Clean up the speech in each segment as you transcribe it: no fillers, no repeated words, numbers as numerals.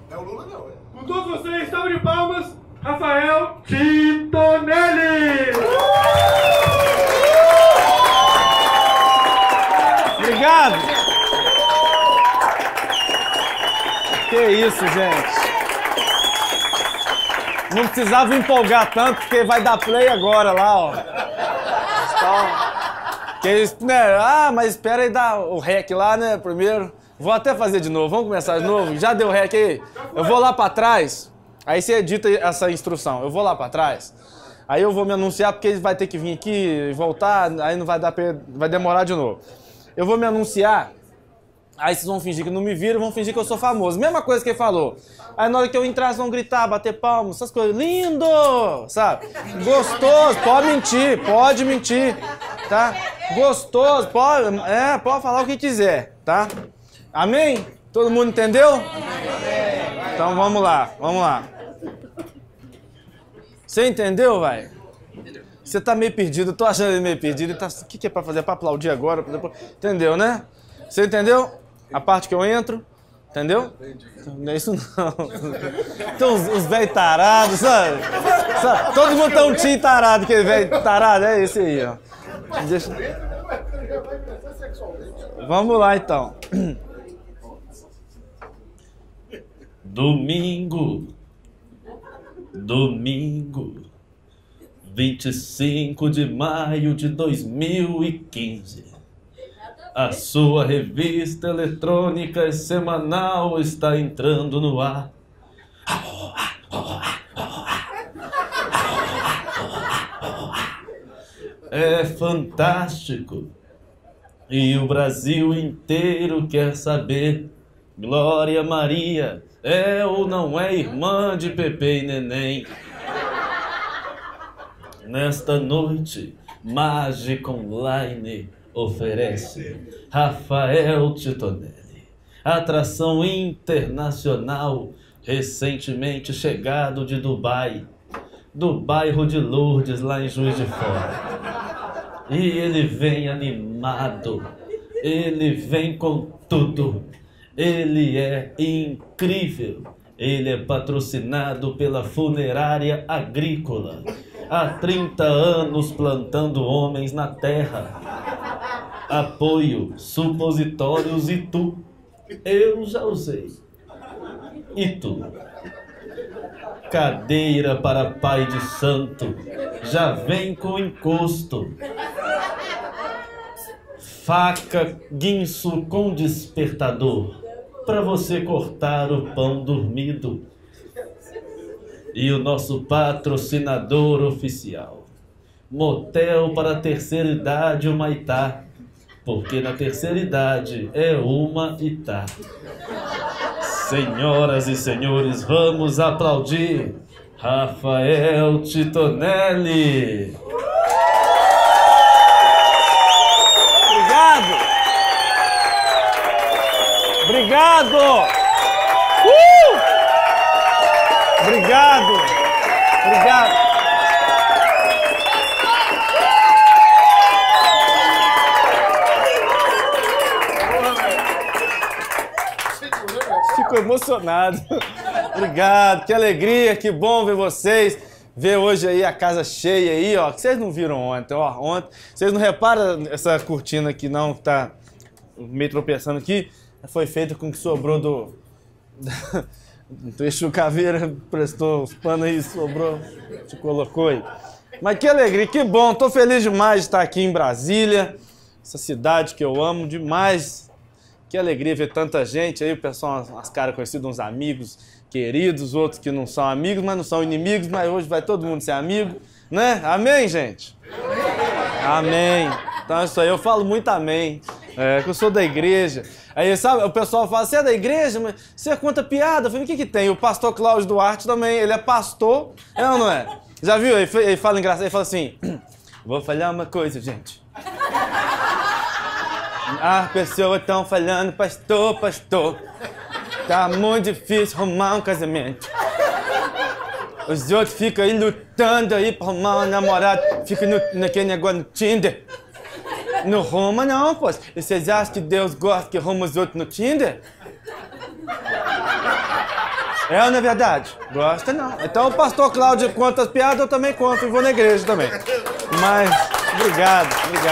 É o Lula não, é? Com todos vocês, salve de palmas, Rafael Titonelli! Obrigado! Que isso, gente! Não precisava empolgar tanto, porque vai dar play agora lá, ó. Que, né? Ah, mas espera aí dar o rec lá, né, primeiro. Vou até fazer de novo, vamos começar de novo? Já deu rec aí? Eu vou lá pra trás, aí você edita essa instrução. Eu vou lá pra trás, aí eu vou me anunciar, porque ele vai ter que vir aqui e voltar, aí não vai dar pra... vai demorar de novo. Eu vou me anunciar, aí vocês vão fingir que não me viram, vão fingir que eu sou famoso. Mesma coisa que ele falou. Aí na hora que eu entrar, vocês vão gritar, bater palmas, essas coisas. Lindo! Sabe? Gostoso, pode mentir, tá? Gostoso, pode falar o que quiser, tá? Amém? Todo mundo entendeu? Amém. Então vamos lá. Você entendeu, vai? Você tá meio perdido, eu tô achando ele meio perdido. O que é pra fazer? É pra aplaudir agora? Entendeu, né? Você entendeu? A parte que eu entro? Entendeu? Não é isso não. Então os velhos tarados, sabe? Todo mundo tá um tio tarado, aquele velho tarado, é esse aí, ó. Deixa... Vamos lá então. Domingo, 25 de maio de 2015. A sua revista eletrônica semanal está entrando no ar. É fantástico. E o Brasil inteiro quer saber. Glória Maria é ou não é irmã de Pepe e Neném? Nesta noite, Magic Online oferece Rafael Titonelli, atração internacional recentemente chegado de Dubai, do bairro de Lourdes, lá em Juiz de Fora. E ele vem animado, ele vem com tudo, ele é incrível, ele é patrocinado pela Funerária Agrícola, há 30 anos plantando homens na terra. Apoio, supositórios e tu. Eu já usei. E tu? Cadeira para pai de santo. Já vem com encosto. Faca, guinso com despertador. Para você cortar o pão dormido. E o nosso patrocinador oficial. Motel para a terceira idade, Humaitá. Porque na terceira idade é uma Itá. Senhoras e senhores, vamos aplaudir Rafael Titonelli. Obrigado! Obrigado! Fico emocionado. Obrigado, que alegria, que bom ver vocês. Ver hoje aí a casa cheia aí, ó, que vocês não viram ontem, ó. Ontem, vocês não reparam essa cortina aqui não, que tá meio tropeçando aqui? Foi feita com o que sobrou do Exu Caveira, prestou os panos aí, sobrou, te colocou aí. Mas que alegria, que bom, tô feliz demais de estar aqui em Brasília, essa cidade que eu amo demais. Que alegria ver tanta gente aí, o pessoal, as caras conhecidas, uns amigos queridos, outros que não são amigos, mas não são inimigos, mas hoje vai todo mundo ser amigo, né? Amém, gente? Amém. Então isso aí, eu falo muito amém, que eu sou da igreja. Aí, sabe, o pessoal fala, você é da igreja, mas você conta piada? Eu falei, o que que tem? O pastor Cláudio Duarte também, ele é pastor, é ou não é? Já viu? Ele fala engraçado, ele fala assim, vou falar uma coisa, gente. As pessoas estão falando, pastor, tá muito difícil arrumar um casamento. Os outros ficam aí lutando aí pra arrumar um namorado, fica naquele negócio no Tinder. Não arruma não, pô. E vocês acham que Deus gosta que arruma os outros no Tinder? É ou não é verdade? Gosta não. Então o pastor Cláudio conta as piadas, eu também conto e vou na igreja também. Mas, obrigado.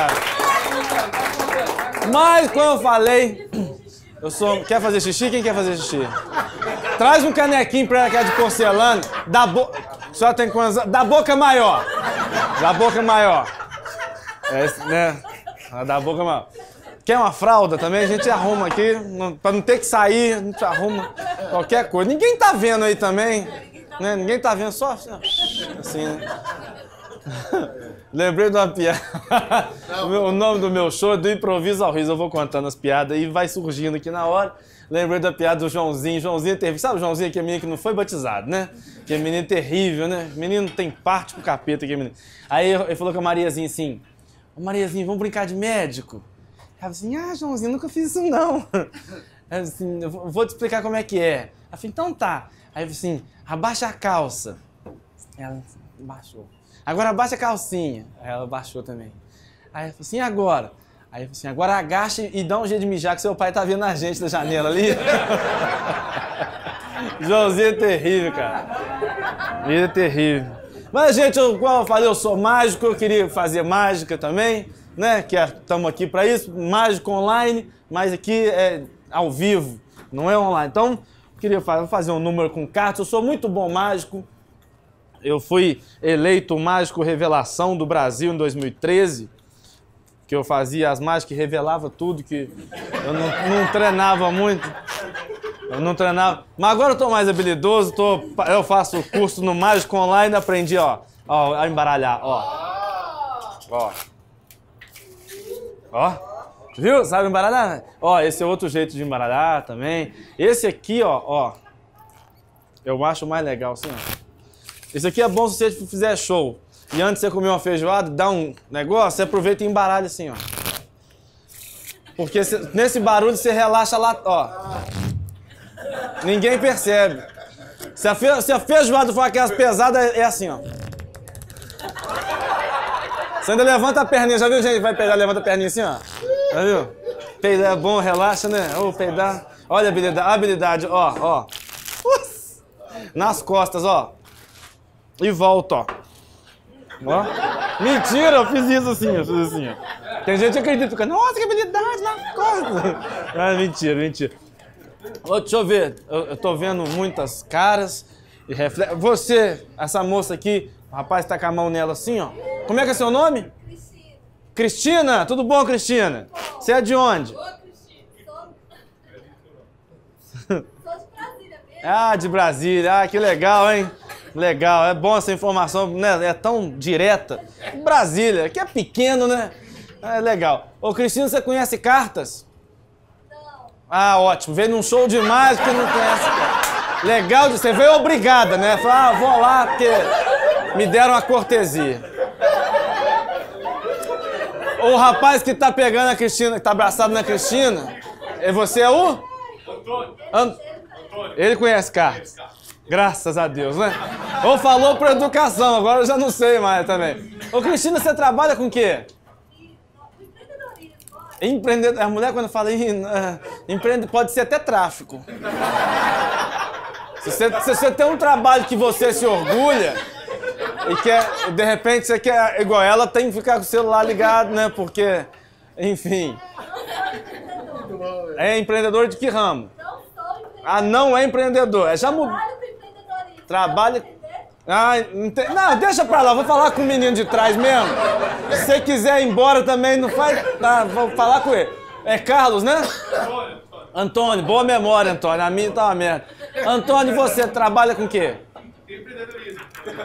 Mas, como eu falei, quer fazer xixi? Quem quer fazer xixi? Traz um canequinho pra ela que é de porcelana, só tem quantos anos? Da boca maior. Né? Da boca maior. Quer uma fralda também? A gente arruma aqui, pra não ter que sair, a gente arruma qualquer coisa. Ninguém tá vendo aí também, né? Ninguém tá vendo, só assim, né? Lembrei de uma piada. O nome do meu show é Do Improviso ao Riso. Eu vou contando as piadas e vai surgindo aqui na hora. Lembrei da piada do Joãozinho. Joãozinho é terrível. Sabe o Joãozinho, que é menino que não foi batizado, né? Que é menino terrível, né? Menino tem parte com o capeta, que é menino. Aí ele falou com a Mariazinha assim: ô Mariazinha, vamos brincar de médico? Ela falou assim: Joãozinho, nunca fiz isso não. Ela assim: eu vou te explicar como é que é. Ela falou: então tá. Aí eu falei assim: abaixa a calça. Ela baixou. Agora abaixa a calcinha. Aí ela baixou também. Aí ela falou assim: agora? Aí eu falei assim: agora agacha e dá um jeito de mijar, que seu pai tá vendo a gente da janela ali. Joãozinho é terrível, cara. Ele é terrível. Mas, gente, como eu falei, eu sou mágico, eu queria fazer mágica também, né? Que estamos aqui para isso, mágico online, mas aqui é ao vivo, não é online. Então, eu queria fazer um número com cartas, eu sou muito bom mágico. Eu fui eleito o mágico revelação do Brasil em 2013, que eu fazia as mágicas e revelava tudo, que eu não treinava muito. Eu não treinava. Mas agora eu tô mais habilidoso, eu faço curso no Mágico Online, aprendi, ó, a embaralhar, ó. Viu? Sabe embaralhar? Ó, esse é outro jeito de embaralhar também. Esse aqui, ó, eu acho mais legal, assim, ó. Esse aqui é bom se você fizer show. E antes de você comer uma feijoada, dá um negócio, você aproveita e embaralha assim, ó. Porque nesse barulho você relaxa lá, ó. Ninguém percebe. Se a feijoada for aquelas pesadas, é assim, ó. Você ainda levanta a perninha, já viu gente que vai peidar, levanta a perninha assim, ó? Já viu? Peidar é bom, relaxa, né? Ô, peidar. Olha a habilidade, ó. Nas costas, ó. E volta, ó. Mentira, eu fiz isso assim, ó. Tem gente que acredita, fica, nossa, que habilidade nas costas. Ah, mentira. Deixa eu ver, eu tô vendo muitas caras e reflexo. Você, essa moça aqui, o rapaz tá com a mão nela assim, ó. Como é que é seu nome? Cristina, tudo bom, Cristina? Você é de onde? Sou de Brasília mesmo. Ah, de Brasília. Ah, que legal, hein? Legal, é bom essa informação, né? É tão direta. Brasília, que é pequeno, né? É legal. Ô, Cristina, você conhece cartas? Não. Ah, ótimo. Veio num show de mágica e não conhece cartas. Legal, você veio obrigada, né? Falou, vou lá porque me deram a cortesia. O rapaz que tá pegando a Cristina, que tá abraçado na Cristina, você é o? Antônio. Ele conhece cartas. Graças a Deus, né? Ou falou por educação, agora eu já não sei mais também. Ô, Cristina, você trabalha com o quê? Empreendedor. A mulher, quando fala empreendedor, pode ser até tráfico. Se você tem um trabalho que você se orgulha e quer, de repente, você quer, igual ela, tem que ficar com o celular ligado, né? Porque, enfim. É empreendedor de que ramo? Não sou empreendedor. Ah, não é empreendedor. Já mudou. Trabalho com empreendedorismo. Trabalha. Ah, não, deixa pra lá, vou falar com o menino de trás mesmo. Se você quiser ir embora também, não faz. Tá, vou falar com ele. É Carlos, né? Antônio, boa memória, Antônio. A minha tá uma merda. Antônio, você trabalha com o quê? Empreendedorismo.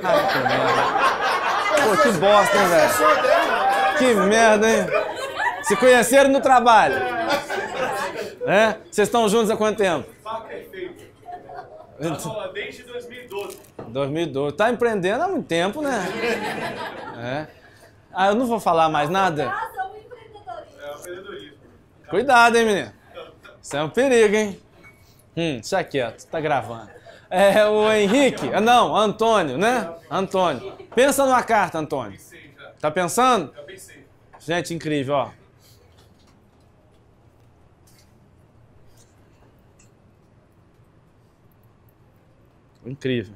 Pô, que bosta, hein, velho? Que merda, hein? Se conheceram no trabalho? É? Vocês estão juntos há quanto tempo? Perfeito. Desde 2012. 2012. Tá empreendendo há muito tempo, né? É. Ah, eu não vou falar mais nada? Casa ou empreendedorismo? É empreendedorismo. Cuidado, hein, menino? Isso é um perigo, hein? Deixa quieto, tá gravando. É o Henrique? Não, Antônio, né? Antônio. Pensa numa carta, Antônio. Pensei já. Tá pensando? Já pensei. Gente, incrível, ó. Incrível.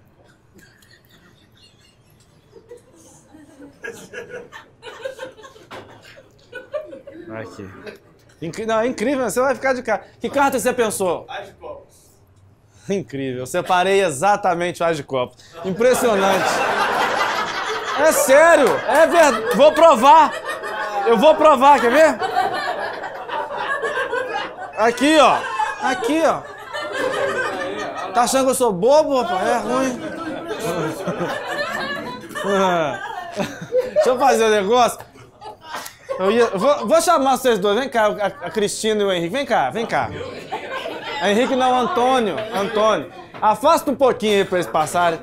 Aqui. Não, incrível, você vai ficar de cara. Que carta você pensou? As de copas. Incrível, eu separei exatamente o as de copas. Impressionante. É sério, é verdade. Vou provar. Eu vou provar, quer ver? Aqui, ó. Aqui, ó. Tá achando que eu sou bobo, rapaz? É ruim. Deixa eu fazer o negócio. Vou chamar vocês dois. Vem cá, a Cristina e o Henrique. Vem cá, vem cá. Henrique não, Antônio. Antônio. Afasta um pouquinho aí pra eles passarem.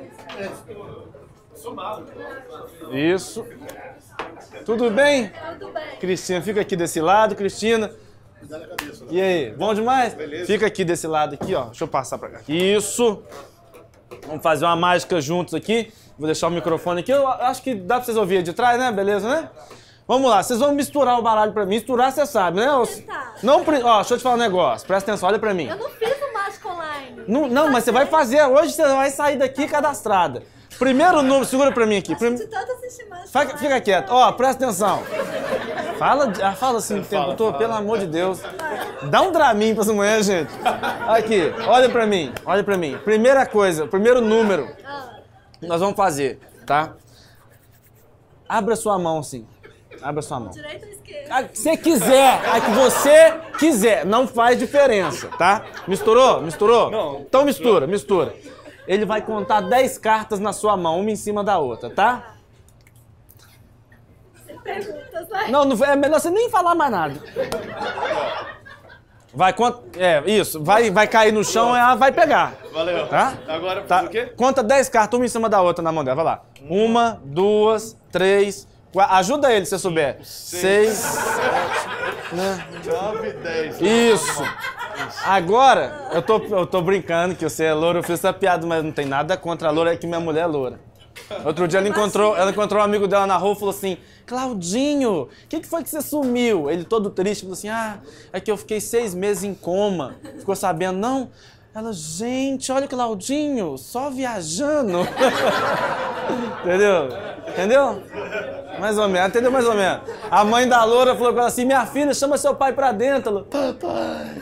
Isso. Tudo bem? Tudo bem. Cristina, fica aqui desse lado, Cristina. E aí, bom demais? Beleza. Fica aqui desse lado aqui, ó. Deixa eu passar pra cá. Isso. Vamos fazer uma mágica juntos aqui. Vou deixar o microfone aqui. Eu acho que dá pra vocês ouvirem de trás, né? Beleza, né? Vamos lá, vocês vão misturar o baralho pra mim. Misturar, você sabe, né? Não, ó, deixa eu te falar um negócio. Presta atenção, olha pra mim. Eu não fiz o mágico online. Não, mas você vai fazer. Hoje você vai sair daqui cadastrada. Primeiro número, segura pra mim aqui. De tanto assistir mágico Fica quieto. Ó, presta atenção. Fala assim o tempo todo, pelo amor de Deus. Dá um draminho pra essa mulher, gente. Aqui, olha pra mim, olha pra mim. Primeira coisa, primeiro número que nós vamos fazer, tá? Abra sua mão, assim. Abra sua mão. Direita ou esquerda? A que você quiser, a que você quiser. Não faz diferença, tá? Misturou? Misturou? Não. Então mistura, mistura. Ele vai contar 10 cartas na sua mão, uma em cima da outra, tá? Sem perguntas, né? Não, é melhor você nem falar mais nada. Vai, isso. Vai cair no chão e ela vai pegar. Valeu. Tá? Agora, Tá. o quê? Conta 10 cartas, uma em cima da outra na mão dela. Vai lá. 1, 2, 3, 4. Ajuda ele se você souber. 6, 7, né? 9, 10. Isso. Agora, eu tô brincando que você é loura. Eu fiz essa piada, mas não tem nada contra a loura, é que minha mulher é loura. Outro dia ela encontrou um amigo dela na rua e falou assim: Claudinho, o que foi que você sumiu? Ele todo triste, falou assim: é que eu fiquei 6 meses em coma. Ficou sabendo? Não. Ela, gente, olha o Claudinho, só viajando. Entendeu? Entendeu? Mais ou menos, entendeu mais ou menos. A mãe da loura falou com ela assim: minha filha, chama seu pai pra dentro. Ela, papai.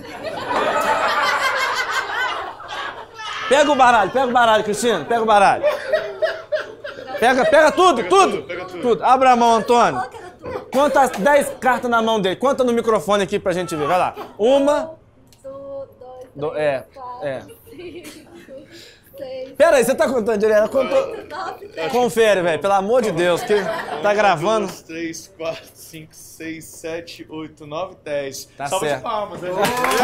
Pega o baralho, Cristina, pega o baralho. Pega tudo. Abre a mão, Antônio. Conta as 10 cartas na mão dele. Conta no microfone aqui pra gente ver. Vai lá. 1, 2, 3, 4, 5, 6. Pera aí, você tá contando direto? Ela contou. 9, 10. Confere, velho. Pelo amor de Deus, que tá gravando. 1, 2, 3, 4, 5, 6, 7, 8, 9, 10. Tá Salva certo. de palmas, né?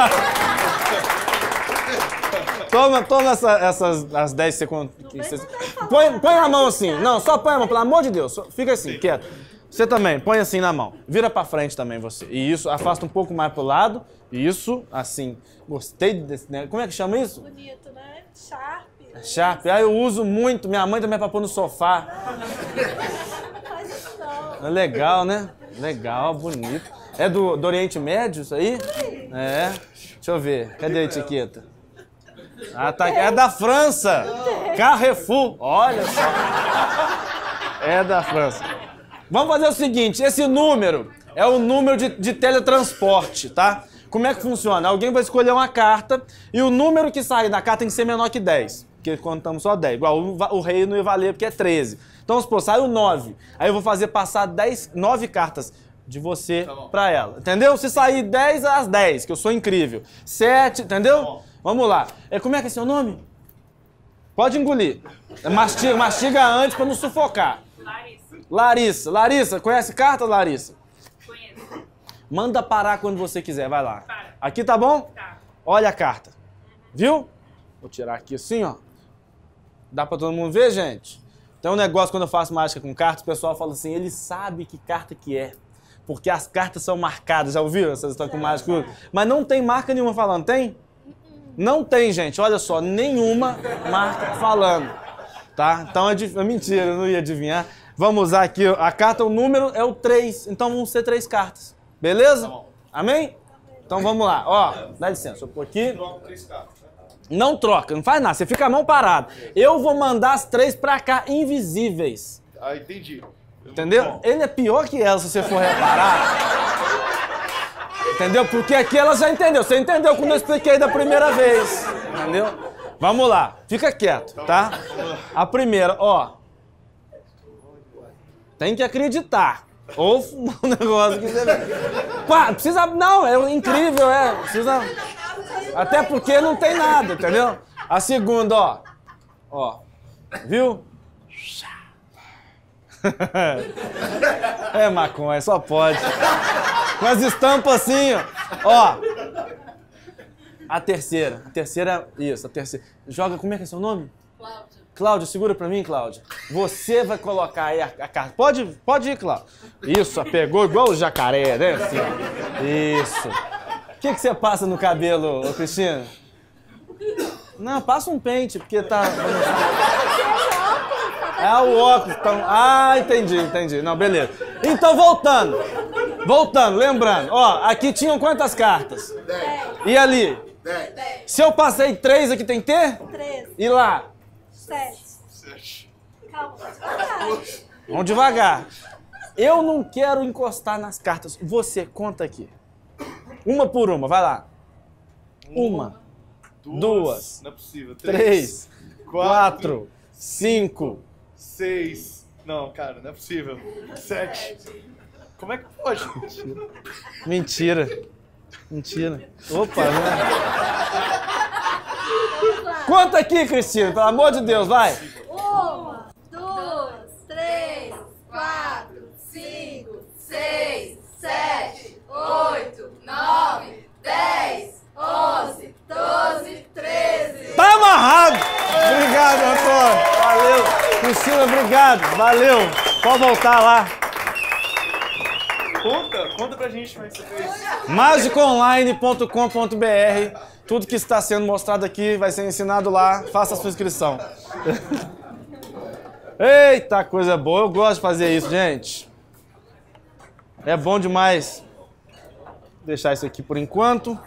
Toma as 10 segundos. Põe a mão assim. Não, só põe a mão, pelo amor de Deus. Fica assim, quieto. Você também, põe assim na mão. Vira pra frente também você. Isso, afasta um pouco mais pro lado. Isso, assim. Gostei desse negócio. Como é que chama isso? Bonito, né? Sharp. Sharp. Ah, eu uso muito. Minha mãe também é pra pôr no sofá. Não faz isso não. É legal, né? Legal, bonito. É do Oriente Médio isso aí? É. Deixa eu ver. Cadê a etiqueta? Ah, tá. É da França. Carrefour. Olha só. É da França. Vamos fazer o seguinte. Esse número é o número de teletransporte, tá? Como é que funciona? Alguém vai escolher uma carta e o número que sair da carta tem que ser menor que 10. Porque contamos só 10. Igual o rei não ia valer porque é 13. Então, supor, sai o 9. Aí eu vou fazer passar 9 cartas de você pra ela. Entendeu? Se sair 10 às 10, que eu sou incrível. 7, entendeu? Vamos lá. Como é que é seu nome? Pode engolir. Mastiga antes pra não sufocar. Larissa, conhece carta, Larissa? Conheço. Manda parar quando você quiser, vai lá. Para. Aqui tá bom? Tá. Olha a carta. Viu? Vou tirar aqui assim, ó. Dá pra todo mundo ver, gente? Tem um negócio quando eu faço mágica com cartas, o pessoal fala assim, ele sabe que carta que é. Porque as cartas são marcadas. Já ouviram essas histórias com mágica? Mas não tem marca nenhuma falando, tem? Não tem, gente. Olha só, nenhuma marca falando. Tá? Então é mentira, eu não ia adivinhar. Vamos usar aqui a carta, o número é o 3. Então vão ser 3 cartas. Beleza? Tá bom. Amém? Então vamos lá. Ó, dá licença, eu vou pôr aqui. Não troca, não faz nada, você fica a mão parada. Eu vou mandar as 3 pra cá, invisíveis. Ah, entendi. Entendeu? Bom. Ele é pior que ela, se você for reparar. Entendeu? Porque aqui ela já entendeu. Você entendeu quando eu expliquei da primeira vez. Entendeu? Vamos lá. Fica quieto, tá? A primeira, ó. Tem que acreditar. Ou um negócio que você vê. Precisa... Não, é incrível, é. Precisa... Até porque não tem nada, entendeu? A segunda, ó. Ó. Viu? É maconha, só pode. Com as estampas assim, ó. Ó. A terceira, isso, a terceira. Joga, como é que é seu nome? Cláudia. Cláudia, segura pra mim, Cláudia. Você vai colocar aí a carta. Pode ir, Cláudia. Isso, pegou igual o jacaré, né? Assim, ó. Isso. O que você passa no cabelo, ô, Cristina? Não, passa um pente, porque tá... É o óculos. Então... Ah, entendi. Não, beleza. Então, voltando, lembrando. Ó, aqui tinham quantas cartas? 10. E ali? 10. Se eu passei 3 aqui, tem que ter? 13. E lá? 7. Calma, devagar. Vamos devagar. Eu não quero encostar nas cartas. Você, conta aqui. Uma por uma, vai lá. Uma. 2. Não é possível. 3. 4. 5. 6. Não, cara, não é possível. 7. Como é que pode? Mentira. Opa, né? Conta aqui, Cristina, pelo amor de Deus, vai. 1, 2, 3, 4, 5, 6, 7, 8, 9, 10, 11, 12, 13. Tá amarrado! Obrigado, Antônio. Valeu. Cristina, obrigado. Valeu. Pode voltar lá. Conta pra gente como é que você fez. Magiconline.com.br. Tudo que está sendo mostrado aqui vai ser ensinado lá. Faça a sua inscrição. Eita, coisa boa. Eu gosto de fazer isso, gente. É bom demais. Vou deixar isso aqui por enquanto.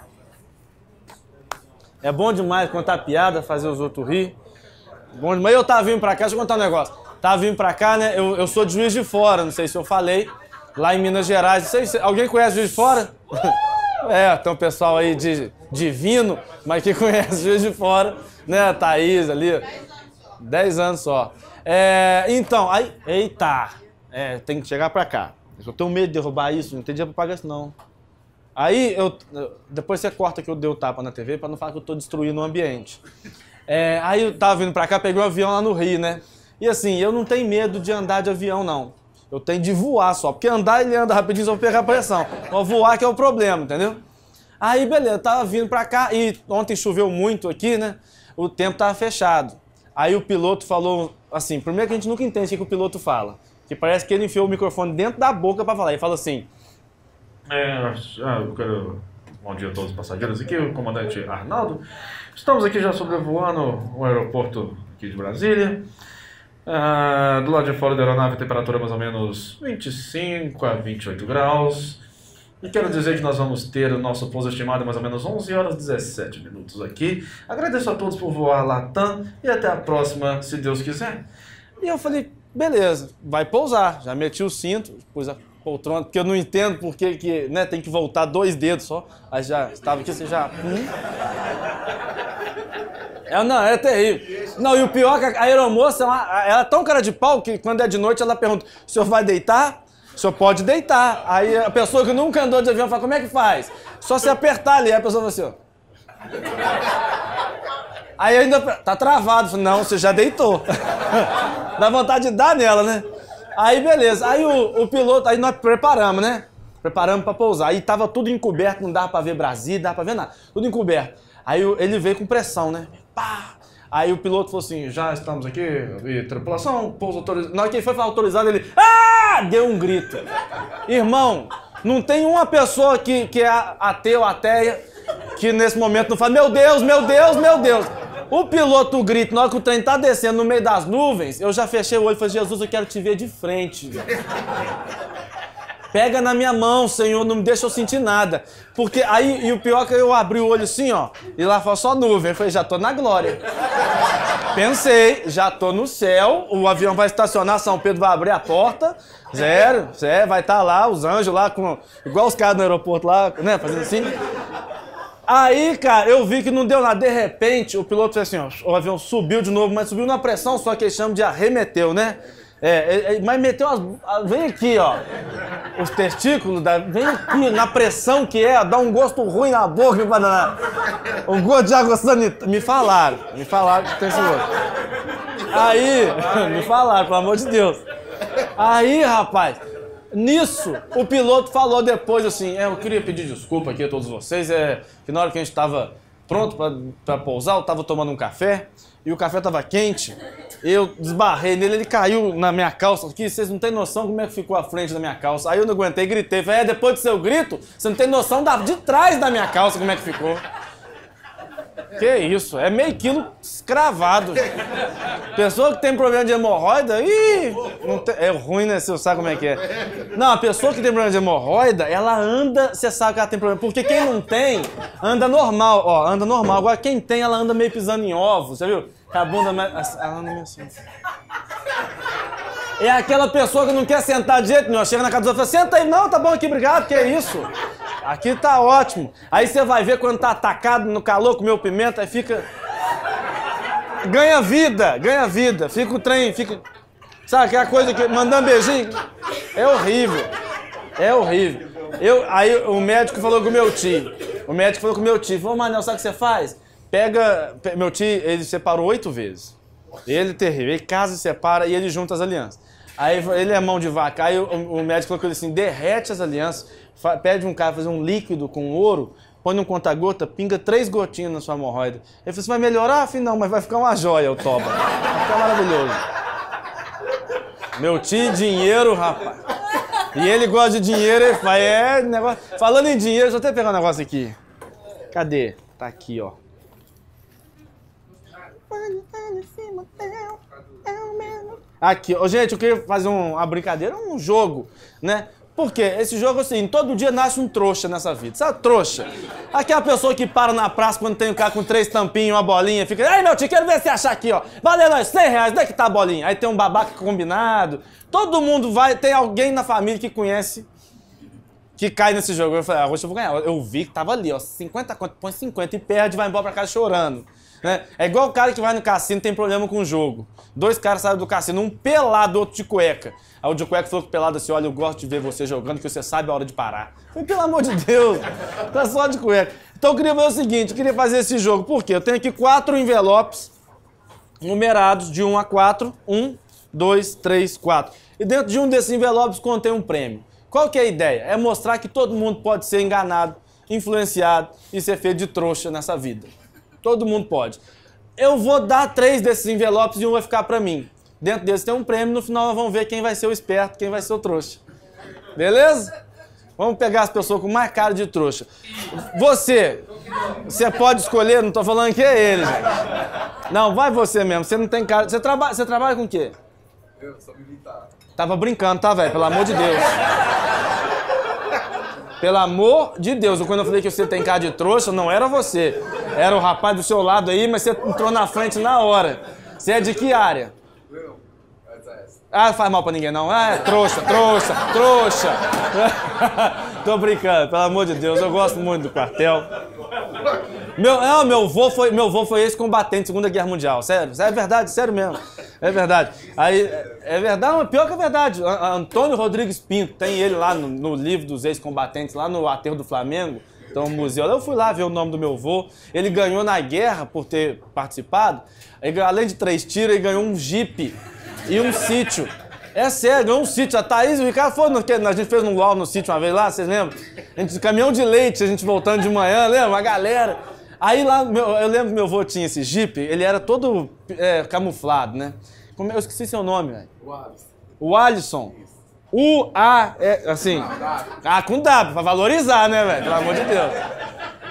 É bom demais contar piada, fazer os outros rir. Bom demais. Eu tava vindo pra cá, deixa eu contar um negócio. Tava vindo pra cá, né? Eu sou de Juiz de Fora, não sei se eu falei. Lá em Minas Gerais. Não sei se... Alguém conhece Juiz de Fora? É, tem um pessoal aí de divino, mas que conhece Juiz de Fora, né? A Thaís ali. 10 anos só. Então, aí... Eita! Tem que chegar pra cá. Eu tenho medo de derrubar isso, não tem dinheiro pra pagar isso, não. Aí, depois você corta que eu dei o tapa na TV pra não falar que eu tô destruindo o ambiente. Aí eu tava vindo pra cá, peguei um avião lá no Rio, né? E assim, eu não tenho medo de andar de avião, não. Eu tenho de voar só, porque andar ele anda rapidinho só pra pegar pressão. Mas voar que é o problema, entendeu? Aí, beleza, eu tava vindo pra cá e ontem choveu muito aqui, né? O tempo tava fechado. Aí o piloto falou assim, primeiro que a gente nunca entende o que o piloto fala. Que parece que ele enfiou o microfone dentro da boca pra falar. Ele fala assim... eu quero... Bom dia a todos os passageiros. Aqui é o comandante Arnaldo. Estamos aqui já sobrevoando o aeroporto aqui de Brasília. Do lado de fora da aeronave a temperatura é mais ou menos 25 a 28 graus. E quero dizer que nós vamos ter o nosso pouso estimado mais ou menos 11 horas e 17 minutos aqui. Agradeço a todos por voar Latam e até a próxima, se Deus quiser. E eu falei, beleza, vai pousar. Já meti o cinto, pus a poltrona, porque eu não entendo por que né, tem que voltar 2 dedos só. Aí já estava aqui, você já... Não, é terrível. Não, e o pior é que a aeromoça, ela é tão cara de pau que quando é de noite ela pergunta, o senhor vai deitar? O senhor pode deitar. Aí a pessoa que nunca andou de avião fala, como é que faz? Só se apertar ali, aí a pessoa fala assim, ó. Aí ainda, tá travado. Não, você já deitou. Dá vontade de dar nela, né? Aí beleza, aí o piloto, aí nós preparamos, né? Preparamos pra pousar. Aí tava tudo encoberto, não dava pra ver Brasília, não dava pra ver nada. Tudo encoberto. Aí ele veio com pressão, né? Pá! Aí o piloto falou assim, já estamos aqui, e tripulação, pouso autorizado. Na hora que ele foi falar autorizado, ele... Ah! Deu um grito. Irmão, não tem uma pessoa que é ateu, ateia, que nesse momento não fala, meu Deus, meu Deus, meu Deus. O piloto grita, na hora que o trem tá descendo no meio das nuvens, eu já fechei o olho e falei, Jesus, eu quero te ver de frente. Pega na minha mão, Senhor, não me deixa eu sentir nada. Porque aí, e o pior é que eu abri o olho assim, ó, e lá foi só nuvem. Eu falei, já tô na glória. Pensei, já tô no céu, o avião vai estacionar, São Pedro vai abrir a porta, zero, vai estar lá, os anjos lá, igual os caras no aeroporto lá, né, fazendo assim. Aí, cara, eu vi que não deu nada. De repente, o piloto fez assim, ó, o avião subiu de novo, mas subiu na pressão, só que eles chamam de arremeteu, né? Mas meteu vem aqui, ó, os testículos, vem aqui, na pressão que dá um gosto ruim na boca, um gosto de água sanitária. Me falaram que tem esse gosto. Aí, me falaram, pelo amor de Deus. Aí, rapaz, nisso, o piloto falou depois assim, eu queria pedir desculpa aqui a todos vocês, que na hora que a gente tava pronto pra pousar, eu tava tomando um café, e o café tava quente, eu desbarrei nele, ele caiu na minha calça aqui, vocês não têm noção como é que ficou a frente da minha calça. Aí eu não aguentei, gritei, falei, depois do seu grito, você não tem noção de trás da minha calça como é que ficou. Que isso, é meio quilo escravado. Pessoa que tem problema de hemorroida, é ruim, né, você sabe como é que é. Não, a pessoa que tem problema de hemorroida, ela anda, você sabe que ela tem problema. Porque quem não tem, anda normal, ó, anda normal. Agora quem tem, ela anda meio pisando em ovos, você viu? Com a bunda mais... Ela anda meio assim. É aquela pessoa que não quer sentar de jeito nenhum. Chega na casa dos outros e fala, senta aí. Não, tá bom aqui, obrigado, que é isso? Aqui tá ótimo. Aí você vai ver quando tá atacado no calor, comeu pimenta, aí fica... Ganha vida. Fica o trem, fica... Sabe aquela coisa que... Mandando beijinho. É horrível. Aí o médico falou com o meu tio. Falou, Manel, sabe o que você faz? Meu tio, ele separou 8 vezes. Ele é terrível. Ele casa e separa e ele junta as alianças. Aí ele é mão de vaca. Aí o médico falou com ele assim, derrete as alianças, pede um cara fazer um líquido com ouro, põe num conta-gota, pinga 3 gotinhas na sua hemorroida. Ele falou assim, vai melhorar? Falei, não, mas vai ficar uma joia o toba. Vai ficar maravilhoso. Meu tio, dinheiro, rapaz. E ele gosta de dinheiro, ele fala, negócio... Falando em dinheiro, deixa eu até pegar um negócio aqui. Cadê? Tá aqui, ó. Aqui, gente, eu queria fazer uma brincadeira, um jogo, né? Porque esse jogo, assim, todo dia nasce um trouxa nessa vida. Sabe trouxa? Aquela pessoa que para na praça quando tem um cara com 3 tampinhos, uma bolinha, fica... Ai, meu tio, quero ver você achar aqui, ó. Valeu nós, 100 reais, onde é que tá a bolinha? Aí tem um babaca combinado. Todo mundo vai... Tem alguém na família que conhece, que cai nesse jogo. Eu falei, hoje eu vou ganhar. Eu vi que tava ali, ó, 50 conto, põe 50 e perde e vai embora pra casa chorando. Né? É igual o cara que vai no cassino tem problema com o jogo. 2 caras saem do cassino, um pelado, outro de cueca. Aí o de cueca falou com o pelado assim, olha, eu gosto de ver você jogando, que você sabe a hora de parar. Eu falei, pelo amor de Deus, tá só de cueca. Então eu queria fazer o seguinte, eu queria fazer esse jogo. Por quê? Eu tenho aqui 4 envelopes numerados de 1 a 4. 1, 2, 3, 4. E dentro de um desses envelopes contém um prêmio. Qual que é a ideia? É mostrar que todo mundo pode ser enganado, influenciado e ser feito de trouxa nessa vida. Todo mundo pode. Eu vou dar 3 desses envelopes e um vai ficar pra mim. Dentro deles tem um prêmio, no final nós vamos ver quem vai ser o esperto, quem vai ser o trouxa. Beleza? Vamos pegar as pessoas com mais cara de trouxa. Você pode escolher, não tô falando que é ele, gente. Não, vai você mesmo, você não tem cara... Você trabalha com o quê? Eu sou militar. Tava brincando, tá, velho? Pelo amor de Deus. Pelo amor de Deus, quando eu falei que você tem cara de trouxa, não era você. Era o rapaz do seu lado aí, mas você entrou na frente na hora. Você é de que área? Eu, essa. Ah, não faz mal pra ninguém, não. Ah, é trouxa. Tô brincando, pelo amor de Deus, eu gosto muito do quartel. Meu avô foi ex-combatente da Segunda Guerra Mundial, sério. É verdade, sério mesmo. É verdade. Aí, é verdade, mas pior que é verdade. Antônio Rodrigues Pinto, tem ele lá no livro dos ex-combatentes, lá no Aterro do Flamengo. Então, o museu. Eu fui lá ver o nome do meu avô. Ele ganhou na guerra por ter participado. Além de 3 tiros, ele ganhou um jipe e um sítio. É sério, ganhou um sítio. A Thaís e o Ricardo foram, a gente fez um luau no sítio uma vez lá, vocês lembram? A gente, caminhão de leite, a gente voltando de manhã, lembra? Uma galera. Aí lá, eu lembro que meu avô tinha esse jipe, ele era todo camuflado, né? Eu esqueci seu nome, velho. O Alisson. Assim. Com W, pra valorizar, né, velho? Pelo amor de Deus.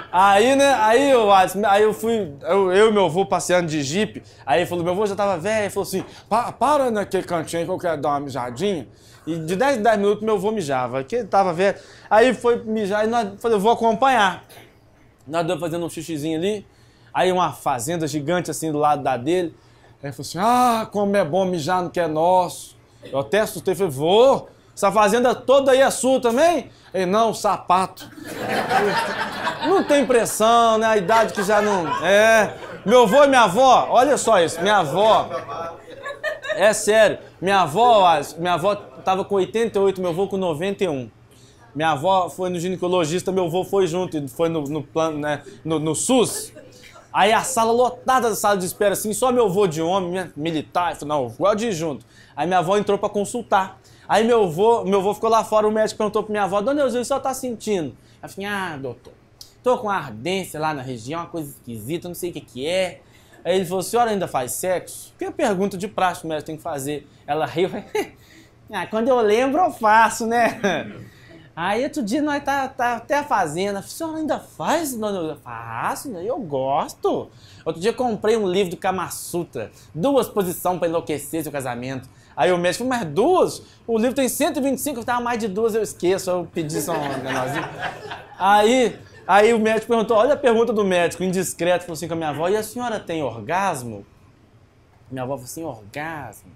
Aí, né, aí eu fui, eu e meu avô passeando de jipe, aí ele falou, meu avô já tava velho, ele falou assim, para naquele cantinho que eu quero dar uma mijadinha. E de 10 em 10 minutos meu avô mijava, que ele tava velho. Aí foi mijar, e nós falei, eu vou acompanhar. Nós dois fazendo um xixizinho ali, aí uma fazenda gigante assim do lado da dele. Aí ele falou assim, como é bom mijar no que é nosso. Eu até assustei, falei, vô, essa fazenda toda aí é sua também? Ele, não, sapato. Não tem pressão, né? A idade que já não... Meu avô e minha avó, olha só isso, minha avó... É sério, minha avó tava com 88, meu avô com 91. Minha avó foi no ginecologista, meu avô foi junto, foi no plano, né, no SUS. Aí a sala lotada da sala de espera, assim, só meu avô de homem, militar, eu falei, não, eu gosto de ir junto. Aí minha avó entrou pra consultar. Aí meu avô ficou lá fora, o médico perguntou pra minha avó, dona Eusília, o senhor tá sentindo? Ela falou, doutor, tô com ardência lá na região, uma coisa esquisita, não sei o que é. Aí ele falou, a senhora ainda faz sexo? Que é pergunta de praxe que o médico tem que fazer. Ela riu, quando eu lembro eu faço, né? Aí outro dia nós tá até fazendo. A senhora ainda faz, dona Eusília? Faço, né? Eu gosto. Outro dia eu comprei um livro do Kama Sutra, 2 posições pra enlouquecer seu casamento. Aí o médico falou, mas 2? O livro tem 125, eu tava mais de 2, eu esqueço, eu pedi só um menorzinho. Aí o médico perguntou, olha a pergunta do médico, indiscreto, falou assim com a minha avó, e a senhora tem orgasmo? Minha avó falou assim, orgasmo?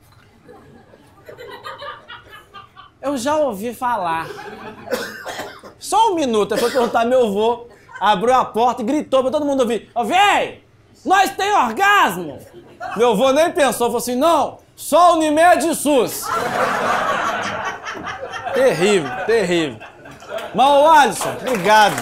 Eu já ouvi falar. Só um minuto, eu fui perguntar meu avô, abriu a porta e gritou pra todo mundo ouvir, ô véi, nós tem orgasmo? Meu avô nem pensou, falou assim, não, só Unimed e SUS. Terrível, terrível. Mas, ô Alisson, obrigado.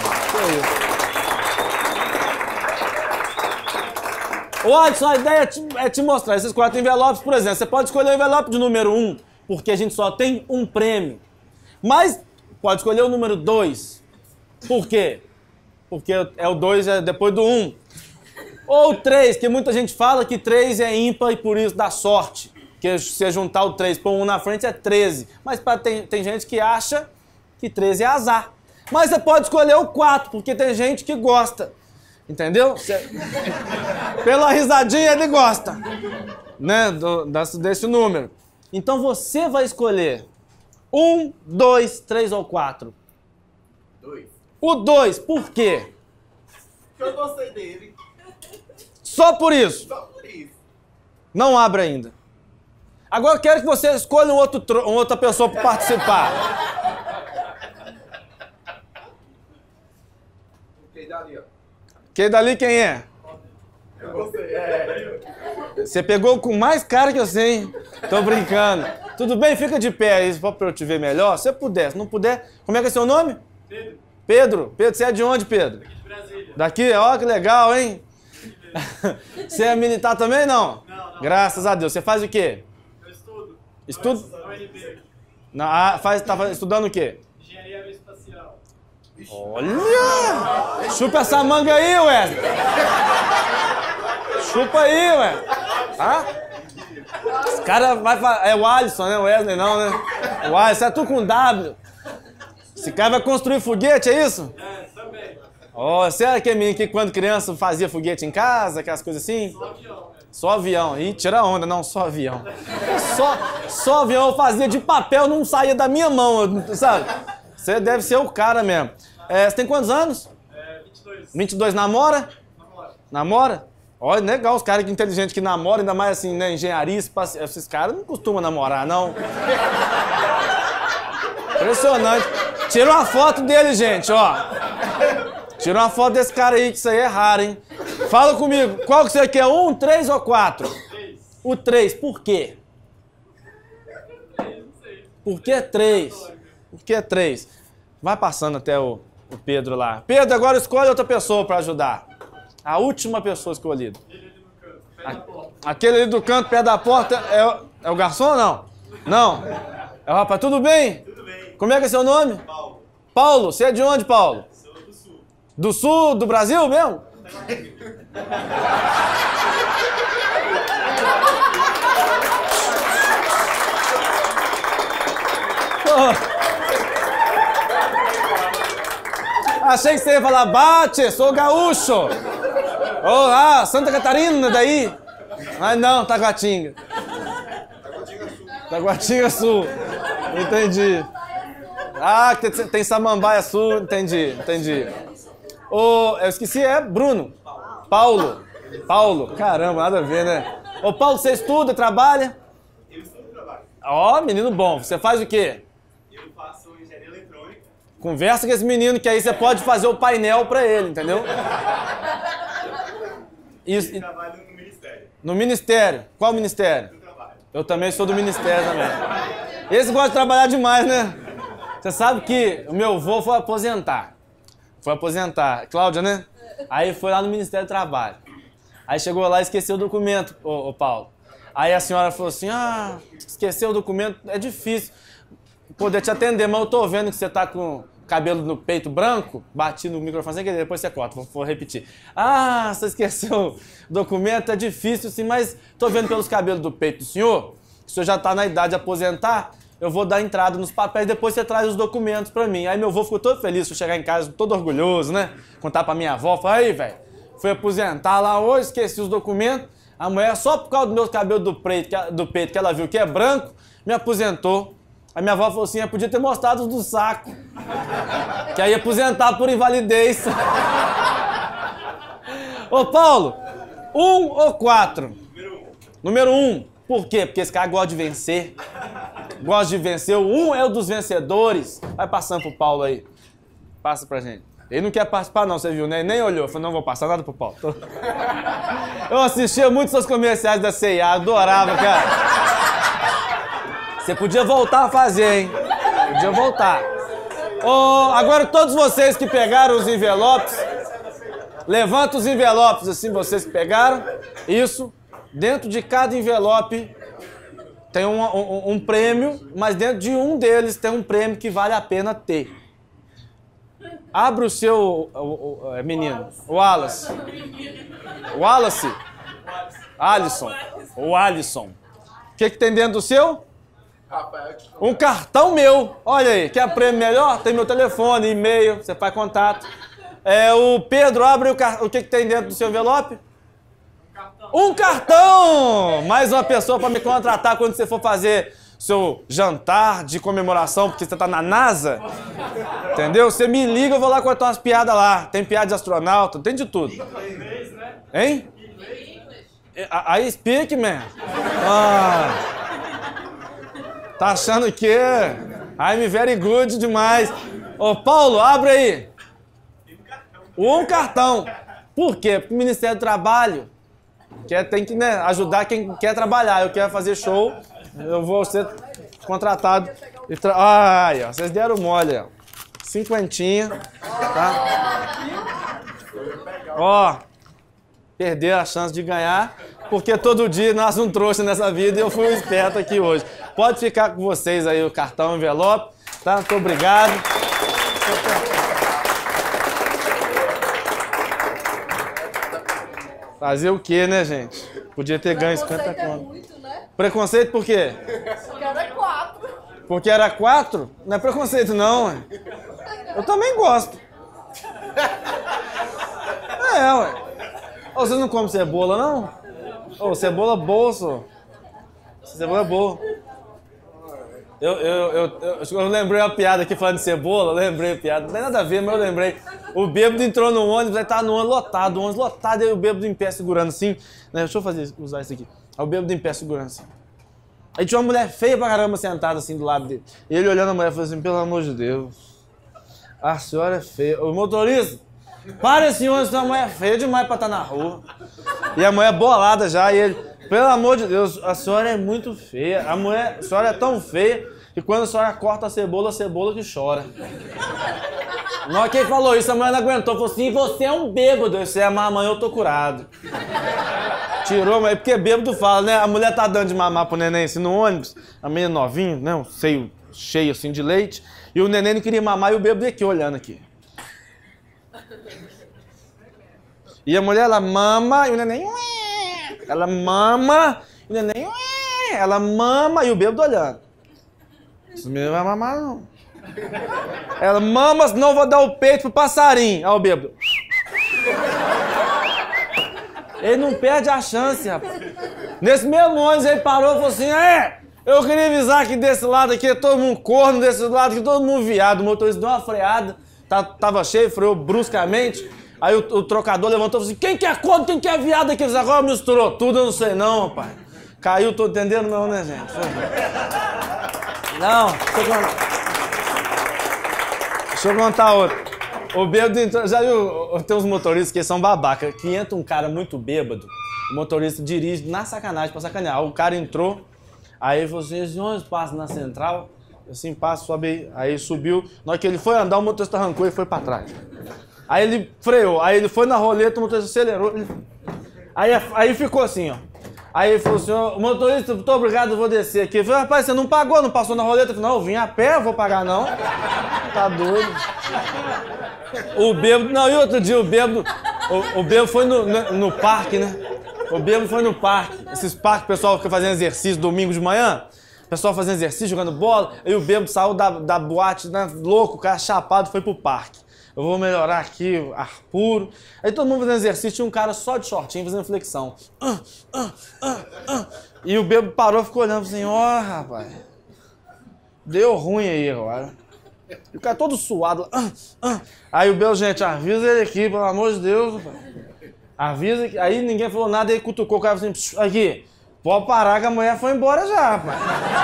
Ô Alisson, a ideia é te mostrar esses 4 envelopes, por exemplo. Você pode escolher o envelope de número 1, porque a gente só tem um prêmio. Mas pode escolher o número 2. Por quê? Porque o 2 é depois do 1. Ou o 3, que muita gente fala que 3 é ímpar e por isso dá sorte. Que se você juntar o 3 por 1 na frente é 13. Mas tem gente que acha que 13 é azar. Mas você pode escolher o 4, porque tem gente que gosta. Entendeu? Pela risadinha ele gosta. Né? Desse número. Então você vai escolher 1, 2, 3 ou 4? 2. O 2, por quê? Eu gostei dele. Só por isso? Só por isso. Não abre ainda. Agora eu quero que você escolha outra pessoa para participar. Quem dali, ó? Quem dali quem é? Eu gostei. Você pegou com mais cara que eu sei, hein? Tô brincando. Tudo bem? Fica de pé aí, pra eu te ver melhor. Se puder. Se não puder, como é que é seu nome? Pedro. Pedro? Pedro, você é de onde, Pedro? Daqui de Brasília. Daqui? Ó, que legal, hein? Você é militar também, não? Não. Graças a Deus. Você faz o quê? Eu estudo. Estudo? Na UNB. Tá estudando o quê? Engenharia aeroespacial. Olha! Chupa essa manga aí, Wesley! Chupa aí, ué! Tá? Esse cara vai falar... É o Alisson, né? O Wesley não, né? O Alisson, é tu com W. Esse cara vai construir foguete, é isso? É, também. Ó, você era aquele menino que quando criança fazia foguete em casa, aquelas coisas assim? Só avião, né? Só avião. Ih, tira onda, não, só avião. Só avião eu fazia de papel, não saía da minha mão, sabe? Você deve ser o cara mesmo. Você tem quantos anos? 22. 22, namora? Namora. Namora? Olha, legal, os caras inteligentes que namoram, ainda mais assim, né, engenharia, esses caras não costumam namorar, não. Impressionante. Tira uma foto dele, gente, ó. Tira uma foto desse cara aí, que isso aí é raro, hein? Fala comigo, qual que você quer? 1, 3 ou 4? 3. O 3, por quê? Não sei. Por que 3? Por que 3? Vai passando até o Pedro lá. Pedro, agora escolhe outra pessoa para ajudar. A última pessoa escolhida. Ele ali no canto, pé da porta. Aquele ali do canto, pé da porta, é o garçom ou não? Não. É o rapaz, tudo bem? Tudo bem. Como é que é seu nome? Paulo. Paulo, você é de onde, Paulo? Sou do Sul. Do sul do Brasil mesmo? Achei que você ia falar, bate, sou gaúcho. Santa Catarina daí. Mas não, Taguatinga. Taguatinga Sul. Entendi. Tem Samambaia Sul, entendi. Eu esqueci, Bruno. Paulo, caramba, nada a ver, né? Ô, Paulo, você estuda, trabalha? Eu estudo e trabalho. Ó, menino bom. Você faz o quê? Eu faço engenharia eletrônica. Conversa com esse menino, que aí você pode fazer o painel pra ele, entendeu? Isso. Eu trabalho no ministério. No ministério. Qual ministério? Eu trabalho. Eu também sou do ministério também. Esse gosta de trabalhar demais, né? Você sabe que o meu avô foi aposentar. Cláudia, né? Aí foi lá no Ministério do Trabalho. Aí chegou lá e esqueceu o documento, ô Paulo. Aí a senhora falou assim, esqueceu o documento, é difícil poder te atender, mas eu tô vendo que você tá com cabelo no peito branco, bati no microfone, sem querer, depois você corta, vou repetir. Você esqueceu o documento, é difícil sim, mas tô vendo pelos cabelos do peito do senhor, que o senhor já tá na idade de aposentar, eu vou dar entrada nos papéis, depois você traz os documentos pra mim. Aí meu avô ficou todo feliz, fui chegar em casa todo orgulhoso, né? Contar pra minha avó, falei, aí, velho, fui aposentar lá hoje, esqueci os documentos, a mulher, só por causa do meu cabelo do peito, que ela viu que é branco, me aposentou. Aí minha avó falou assim, eu podia ter mostrado os do saco, que aí ia aposentar por invalidez. Ô, Paulo, 1 ou 4? Número 1. Por quê? Porque esse cara gosta de vencer. Gosta de vencer. O 1 é o dos vencedores. Vai passando pro Paulo aí. Passa pra gente. Ele não quer participar não, você viu, né? Nem olhou. Falei, não vou passar nada pro Paulo. Eu assistia muito seus comerciais da C&A, adorava, cara. Você podia voltar a fazer, hein? Podia voltar. Agora todos vocês que pegaram os envelopes, levanta os envelopes assim, vocês que pegaram. Isso. Dentro de cada envelope tem um prêmio, mas dentro de um deles tem um prêmio que vale a pena ter. Abra o seu menino, o Wallace. Alisson. O Alisson. O que tem dentro do seu? Um cartão meu. Olha aí, quer prêmio melhor? Tem meu telefone, e-mail, você faz contato. O Pedro, abre o que tem dentro do seu envelope? Um cartão! Mais uma pessoa para me contratar quando você for fazer seu jantar de comemoração, porque você tá na NASA. Entendeu? Você me liga, eu vou lá contar umas piadas lá. Tem piada de astronauta, tem de tudo. Hein? I speak, man. Tá achando que I'm very good demais. Ô, Paulo, abre aí. Um cartão. Por quê? Porque o Ministério do Trabalho tem que, né, ajudar quem quer trabalhar. Eu quero fazer show, eu vou ser contratado. Ai, ó, vocês deram mole, ó. 50, tá? Ó, perderam a chance de ganhar, porque todo dia nasce um trouxa nessa vida e eu fui um esperto aqui hoje. Pode ficar com vocês aí o cartão, o envelope, tá? Muito obrigado. Fazer o quê, né, gente? Podia ter ganho 50 conto. Muito, né? Preconceito por quê? Porque era 4. Porque era 4? Não é preconceito, não, ué. Eu também gosto. Ué. Ô, vocês não comem cebola, não? Ô, cebola boa, só. Cebola é boa. Eu lembrei uma piada aqui falando de cebola, lembrei a piada. Não tem nada a ver, mas eu lembrei. O bêbado entrou no ônibus, aí tava no ônibus lotado, aí o bêbado em pé segurando assim. Né? Deixa eu usar isso aqui. Aí o bêbado em pé segurando assim. Aí tinha uma mulher feia pra caramba sentada assim do lado dele. E ele olhando a mulher falou assim, pelo amor de Deus, a senhora é feia. O motorista, para esse ônibus, a mulher é feia demais pra estar na rua. E a mulher bolada já, e ele, pelo amor de Deus, a senhora é muito feia. A senhora é tão feia que quando a senhora corta a cebola que chora. Na hora que ele falou isso, a mulher não aguentou. Falou assim, você é um bêbado. Você é amanhã eu tô curado. Tirou, mas porque bêbado fala, né? A mulher tá dando de mamar pro neném assim no ônibus. A menina novinha, né? Um seio cheio assim de leite. E o neném não queria mamar e o bêbado aqui, olhando aqui. E a mulher, ela mama e o neném... Ela mama e o neném... Ela mama e o bêbado olhando. Esse menino vai mamar, não. Ela, mama, senão eu vou dar o peito pro passarinho. Aí o bêbado. Ele não perde a chance, rapaz. Nesse mesmo ônibus ele parou e falou assim, eu queria avisar que desse lado aqui é todo mundo corno, desse lado aqui todo mundo viado. O motorista deu uma freada, tava cheio, freou bruscamente. Aí o trocador levantou e falou assim, quem que é corno, quem que é viado aqui? Agora misturou tudo, eu não sei não, rapaz. Caiu, tô entendendo não, né, gente? Não, deixa eu contar outro. O bêbado entrou, já viu, tem uns motoristas que são babaca, que entra um cara muito bêbado, o motorista dirige na sacanagem, pra sacanear. O cara entrou, aí ele falou assim, esse ônibus passa na central, assim, passa, sobe aí subiu. Na hora que ele foi andar, o motorista arrancou e foi pra trás. Aí ele freou, aí ele foi na roleta, o motorista acelerou, aí ficou assim, ó. Aí ele falou assim, o motorista, muito obrigado, eu vou descer aqui. Eu falei, rapaz, você não pagou, não passou na roleta? Eu falei, não, eu vim a pé, eu vou pagar não. Tá doido. O bêbado, não, e outro dia o bêbado foi no parque, né? O bêbado foi no parque. Esses parques, o pessoal fica fazendo exercício domingo de manhã. O pessoal fazendo exercício, jogando bola. E o bêbado saiu da boate, né, louco, o cara chapado, foi pro parque. Eu vou melhorar aqui, ar puro. Aí todo mundo fazendo exercício, tinha um cara só de shortinho fazendo flexão. E o bêbado parou e ficou olhando assim, rapaz, deu ruim aí agora. E o cara todo suado. Aí o bêbado, gente, avisa ele aqui, pelo amor de Deus. Rapaz. Avisa aqui. Aí ninguém falou nada, aí cutucou o cara assim, aqui, pode parar que a mulher foi embora já, rapaz.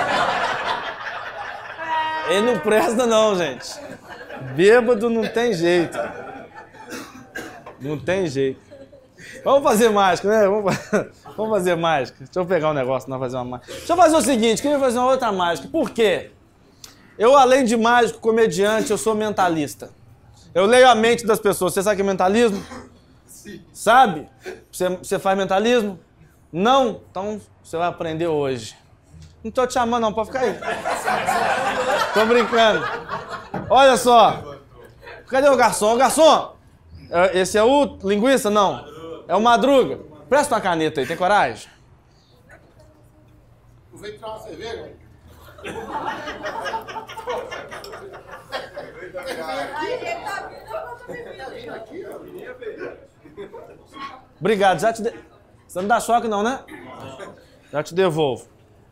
Ele não presta não, gente. Bêbado não tem jeito. Não tem jeito. Vamos fazer mágica, né? Vamos fazer mágica. Deixa eu pegar um negócio, não fazer uma mágica. Deixa eu fazer o seguinte, queria fazer uma outra mágica. Por quê? Eu, além de mágico, comediante, eu sou mentalista. Eu leio a mente das pessoas. Você sabe o que é mentalismo? Sim. Sabe? Você faz mentalismo? Não? Então você vai aprender hoje. Não tô te chamando não, pode ficar aí. Tô brincando. Olha só. Cadê o garçom? Ô, garçom! Esse é o linguiça? Não. É o Madruga. Presta uma caneta aí, tem coragem? Não vem tirar uma cerveja? Obrigado, já te de... Você não dá choque não, né? Já te devolvo.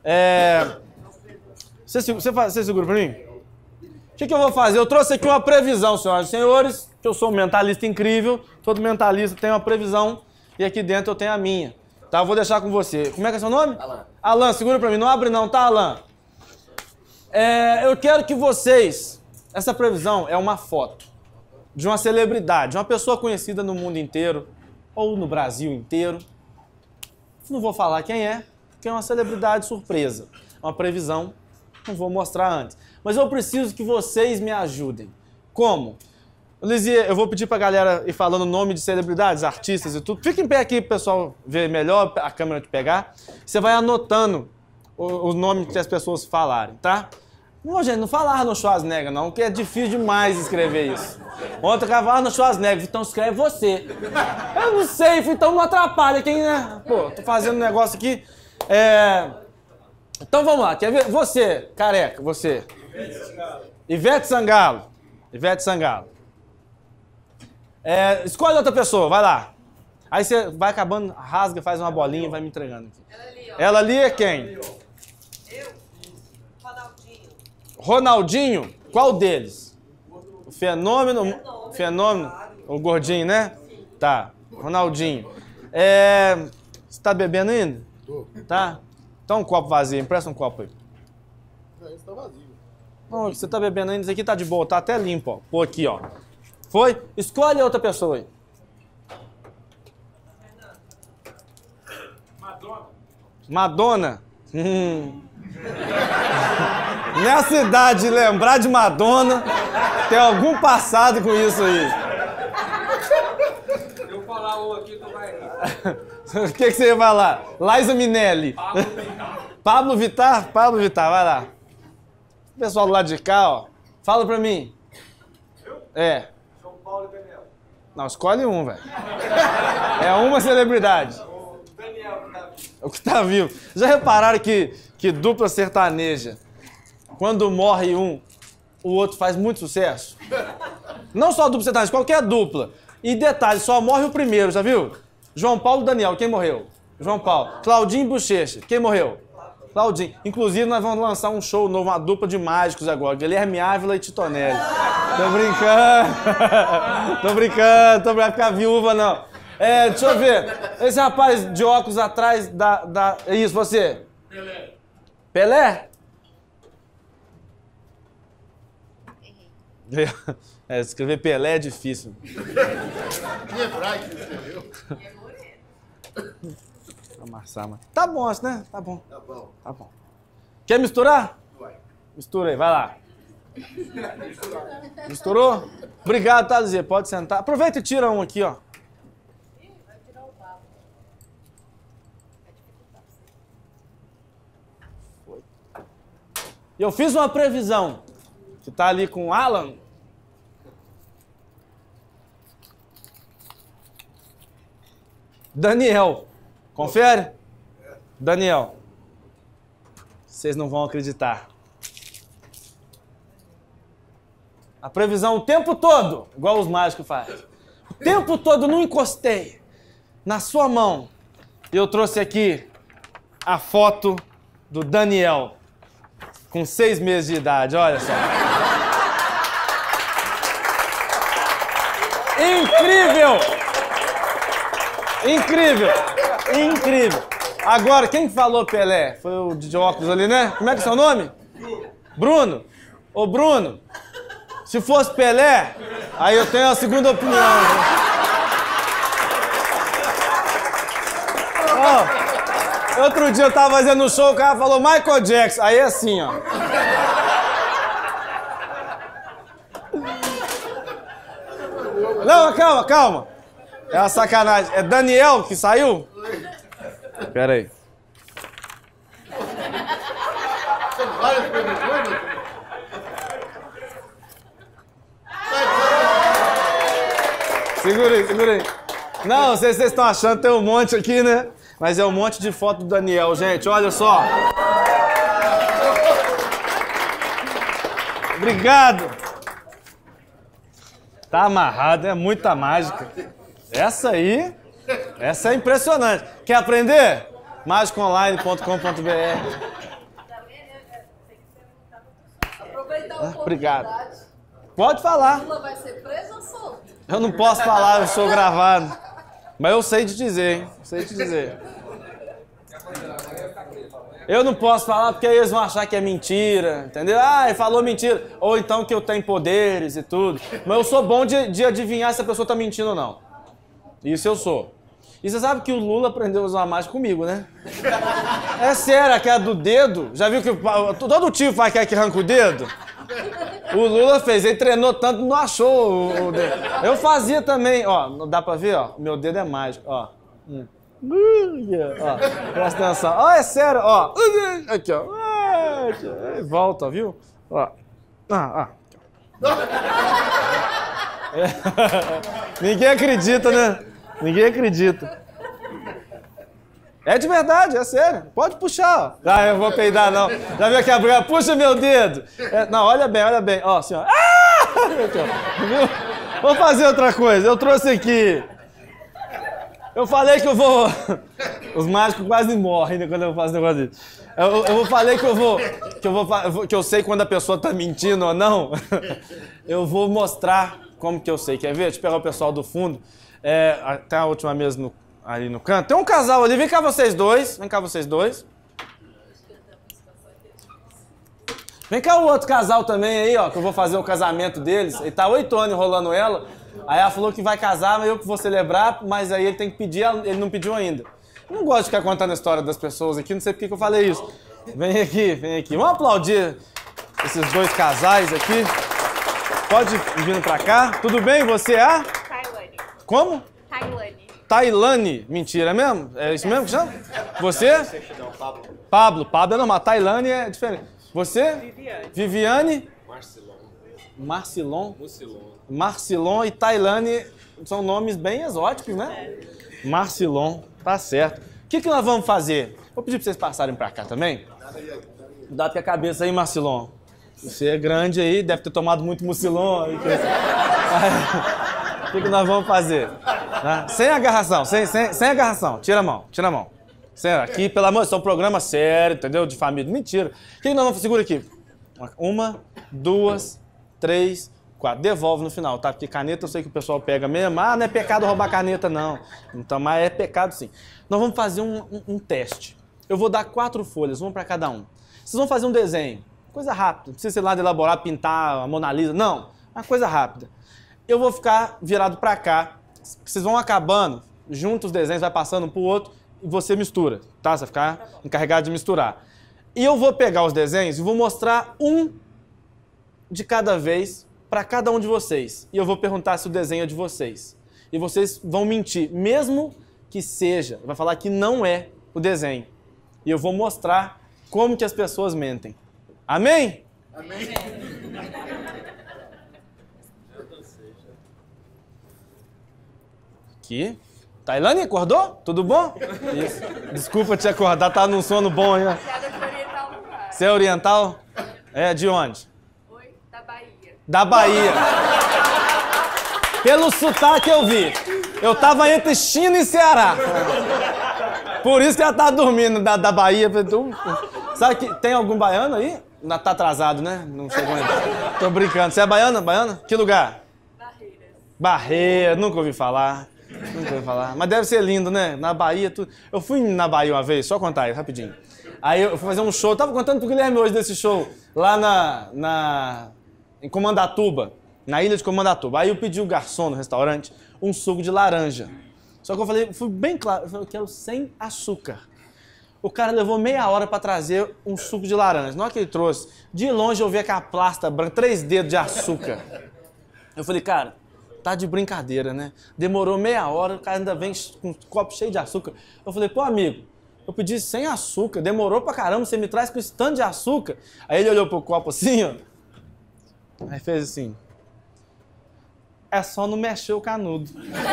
Você segura pra mim? O que eu vou fazer? Eu trouxe aqui uma previsão, senhoras e senhores, que eu sou um mentalista incrível, todo mentalista tem uma previsão, e aqui dentro eu tenho a minha. Tá, eu vou deixar com você. Como é que é seu nome? Alan. Alan, segura pra mim, não abre não, tá, Alan? Eu quero que vocês... Essa previsão é uma foto de uma celebridade, uma pessoa conhecida no mundo inteiro, ou no Brasil inteiro. Não vou falar quem é, porque é uma celebridade surpresa. Uma previsão, não vou mostrar antes. Mas eu preciso que vocês me ajudem. Como? Lizzie, eu vou pedir pra galera ir falando o nome de celebridades, artistas e tudo. Fica em pé aqui pro pessoal ver melhor, a câmera te pegar. Você vai anotando o nome que as pessoas falarem, tá? Não, gente, não fala Arnold Schwarzenegger, não, porque é difícil demais escrever isso. Ontem eu falava Arnold Schwarzenegger, então escreve você. Eu não sei, então não atrapalha quem, né? Pô, tô fazendo um negócio aqui. Então vamos lá, quer ver? Você, careca, você. Ivete Sangalo. Ivete Sangalo. Escolhe outra pessoa, vai lá. Aí você vai acabando, rasga, faz uma bolinha e vai me entregando aqui. Ela ali é quem? Ronaldinho? Qual deles? O Fenômeno? Fenômeno? O gordinho, né? Tá. Ronaldinho. Você tá bebendo ainda? Tô. Tá? Então um copo vazio. Empresta um copo aí. Esse tá vazio. Não, você tá bebendo ainda. Isso aqui tá de boa. Tá até limpo, ó. Pô, aqui, ó. Foi? Escolhe outra pessoa aí. Madonna? Nessa idade, lembrar de Madonna, tem algum passado com isso aí. Se eu falar um aqui, tu vai rir. O que você ia falar? Liza Minnelli. Pablo Vittar? Pablo Vittar, vai lá. O pessoal do lado de cá, ó. Fala pra mim. Eu? São Paulo e Daniel. Não, escolhe um, velho. É uma celebridade. O Daniel que tá vivo. O que tá vivo. Já repararam que dupla sertaneja, quando morre um, o outro faz muito sucesso? Não só a dupla sertaneja, qualquer dupla. E detalhe, só morre o primeiro, já viu? João Paulo e Daniel, quem morreu? João Paulo. Claudinho e Bochecha, quem morreu? Claudinho. Inclusive, nós vamos lançar um show novo, uma dupla de mágicos agora. Guilherme Ávila e Titonelli. Tô brincando. Tô brincando, vai ficar viúva, não. Deixa eu ver. Esse rapaz de óculos atrás da... É isso, você? Pelé. Pelé? Escrever Pelé é difícil. Amassar, mas... Tá bom, né? Tá bom. Tá bom. Tá bom. Quer misturar? Vai. Mistura aí, vai lá. Misturou? Obrigado, tá, Lizia? Pode sentar. Aproveita e tira um aqui, ó. Vai tirar o babo. E eu fiz uma previsão. Que tá ali com o Alan. Daniel. Confere? Daniel. Vocês não vão acreditar. A previsão o tempo todo, igual os mágicos fazem. O tempo todo não encostei na sua mão. E eu trouxe aqui a foto do Daniel. Com 6 meses de idade, olha só. Incrível! Incrível! Incrível! Agora, quem falou Pelé? Foi o de óculos ali, né? Como é que é o seu nome? Bruno. Ô, Bruno, se fosse Pelé, aí eu tenho a segunda opinião. Ó, outro dia eu tava fazendo um show, o cara falou Michael Jackson. Aí é assim, ó. Não, calma, calma. É uma sacanagem. É Daniel que saiu? Pera aí. Segura aí, segura aí. Não, não sei se vocês estão achando, tem um monte aqui, né? Mas é um monte de foto do Daniel, gente. Olha só. Obrigado. Tá amarrado, é muita mágica. Essa é impressionante. Quer aprender? Mágicoonline.com.br. Aproveitar a Obrigado. oportunidade. Pode falar. Lula vai ser preso ou solto? Eu não posso falar, eu sou gravado. Mas eu sei te dizer, hein? Sei te dizer. Eu não posso falar porque aí eles vão achar que é mentira, entendeu? Ah, ele falou mentira. Ou então que eu tenho poderes e tudo. Mas eu sou bom de adivinhar se a pessoa tá mentindo ou não. Isso eu sou. E você sabe que o Lula aprendeu a usar mágica comigo, né? É sério, aquela do dedo. Já viu que todo tio faz aquela que arranca o dedo? O Lula fez, ele treinou tanto, não achou o dedo. Eu fazia também, ó, não dá pra ver, ó, meu dedo é mágico, ó. Ó, presta atenção. Ó, é sério, ó. Aqui, ó. Volta, viu? Ó. Ninguém acredita, né? Ninguém acredita. É de verdade, é sério. Pode puxar, ó. Ah, eu vou peidar, não. Já viu aqui a briga? Puxa meu dedo. Não, olha bem, olha bem. Ó, assim, ó. Aqui, ó. Viu? Vou fazer outra coisa. Eu trouxe aqui. Eu falei que eu vou... Os mágicos quase morrem, né, quando eu faço negócio desse. Eu falei que eu sei quando a pessoa tá mentindo ou não. Eu vou mostrar como que eu sei. Quer ver? Deixa eu pegar o pessoal do fundo. Tem a última mesa ali no canto. Tem um casal ali. Vem cá vocês dois. Vem cá vocês dois. Vem cá o outro casal também aí, ó, que eu vou fazer o casamento deles. Ele tá 8 anos enrolando ela. Aí ela falou que vai casar, mas eu que vou celebrar, mas aí ele tem que pedir, ele não pediu ainda. Eu não gosto de ficar contando a história das pessoas aqui, não sei por que eu falei isso. Vem aqui, vem aqui. Vamos aplaudir esses dois casais aqui. Pode ir vindo pra cá. Tudo bem? Você é? Tailane. Como? Tailane. Tailane. Mentira, é mesmo? É isso mesmo que chama? Você? Pablo. Pablo é normal. Tailane é diferente. Você? Viviane. Viviane? Marcilon. Marcilon e Tailane são nomes bem exóticos, né? Marcilon, tá certo. O que nós vamos fazer? Vou pedir pra vocês passarem pra cá também. Cuidado com a cabeça aí, Marcilon. Você é grande aí, deve ter tomado muito mucilon. O que nós vamos fazer? Né? Sem agarração, sem agarração. Tira a mão. Sério, aqui, pelo amor de Deus, é um programa sério, entendeu? De família. Mentira. O que nós vamos fazer? Segura aqui. 1, 2, 3, 4. Devolve no final, tá? Porque caneta eu sei que o pessoal pega mesmo. Ah, não é pecado roubar caneta, não. Então, mas é pecado sim. Nós vamos fazer um teste. Eu vou dar 4 folhas, uma para cada um. Vocês vão fazer um desenho. Coisa rápida. Não precisa ser lá de elaborar, pintar a Mona Lisa. Não. Uma coisa rápida. Eu vou ficar virado para cá. Vocês vão acabando, juntos os desenhos, vai passando um pro outro e você mistura, tá? Você vai ficar encarregado de misturar. E eu vou pegar os desenhos e vou mostrar um de cada vez para cada um de vocês. E eu vou perguntar se o desenho é de vocês. E vocês vão mentir, mesmo que seja. Vai falar que não é o desenho. E eu vou mostrar como que as pessoas mentem. Amém? Amém. Aqui. Tailane, acordou? Tudo bom? Isso. Desculpa te acordar, tá num sono bom aí. Piada de oriental no ar. Você é oriental? É, de onde? Oi, da Bahia. Da Bahia. Pelo sotaque eu vi. Eu tava entre China e Ceará. Por isso que ela tá dormindo da Bahia. Sabe que tem algum baiano aí? Tá atrasado, né? Não chegou ainda. Tô brincando. Você é baiana? Baiana? Que lugar? Barreiras. Barreira, nunca ouvi falar. Mas deve ser lindo, né? Na Bahia, tudo. Eu fui na Bahia uma vez, só contar aí, rapidinho. Aí eu fui fazer um show, tava contando pro Guilherme hoje desse show, lá em Comandatuba, na ilha de Comandatuba. Aí eu pedi o garçom no restaurante um suco de laranja. Só que eu falei, fui bem claro, eu falei, eu quero sem açúcar. O cara levou meia hora pra trazer um suco de laranja. Na hora que ele trouxe, de longe eu vi aquela plasta branca, 3 dedos de açúcar. Eu falei, cara, tá de brincadeira, né? Demorou meia hora, o cara ainda vem com um copo cheio de açúcar. Eu falei, pô, amigo, eu pedi sem açúcar, demorou pra caramba, você me traz com esse tanto de açúcar. Aí ele olhou pro copo assim, ó. Aí fez assim. É só não mexer o canudo.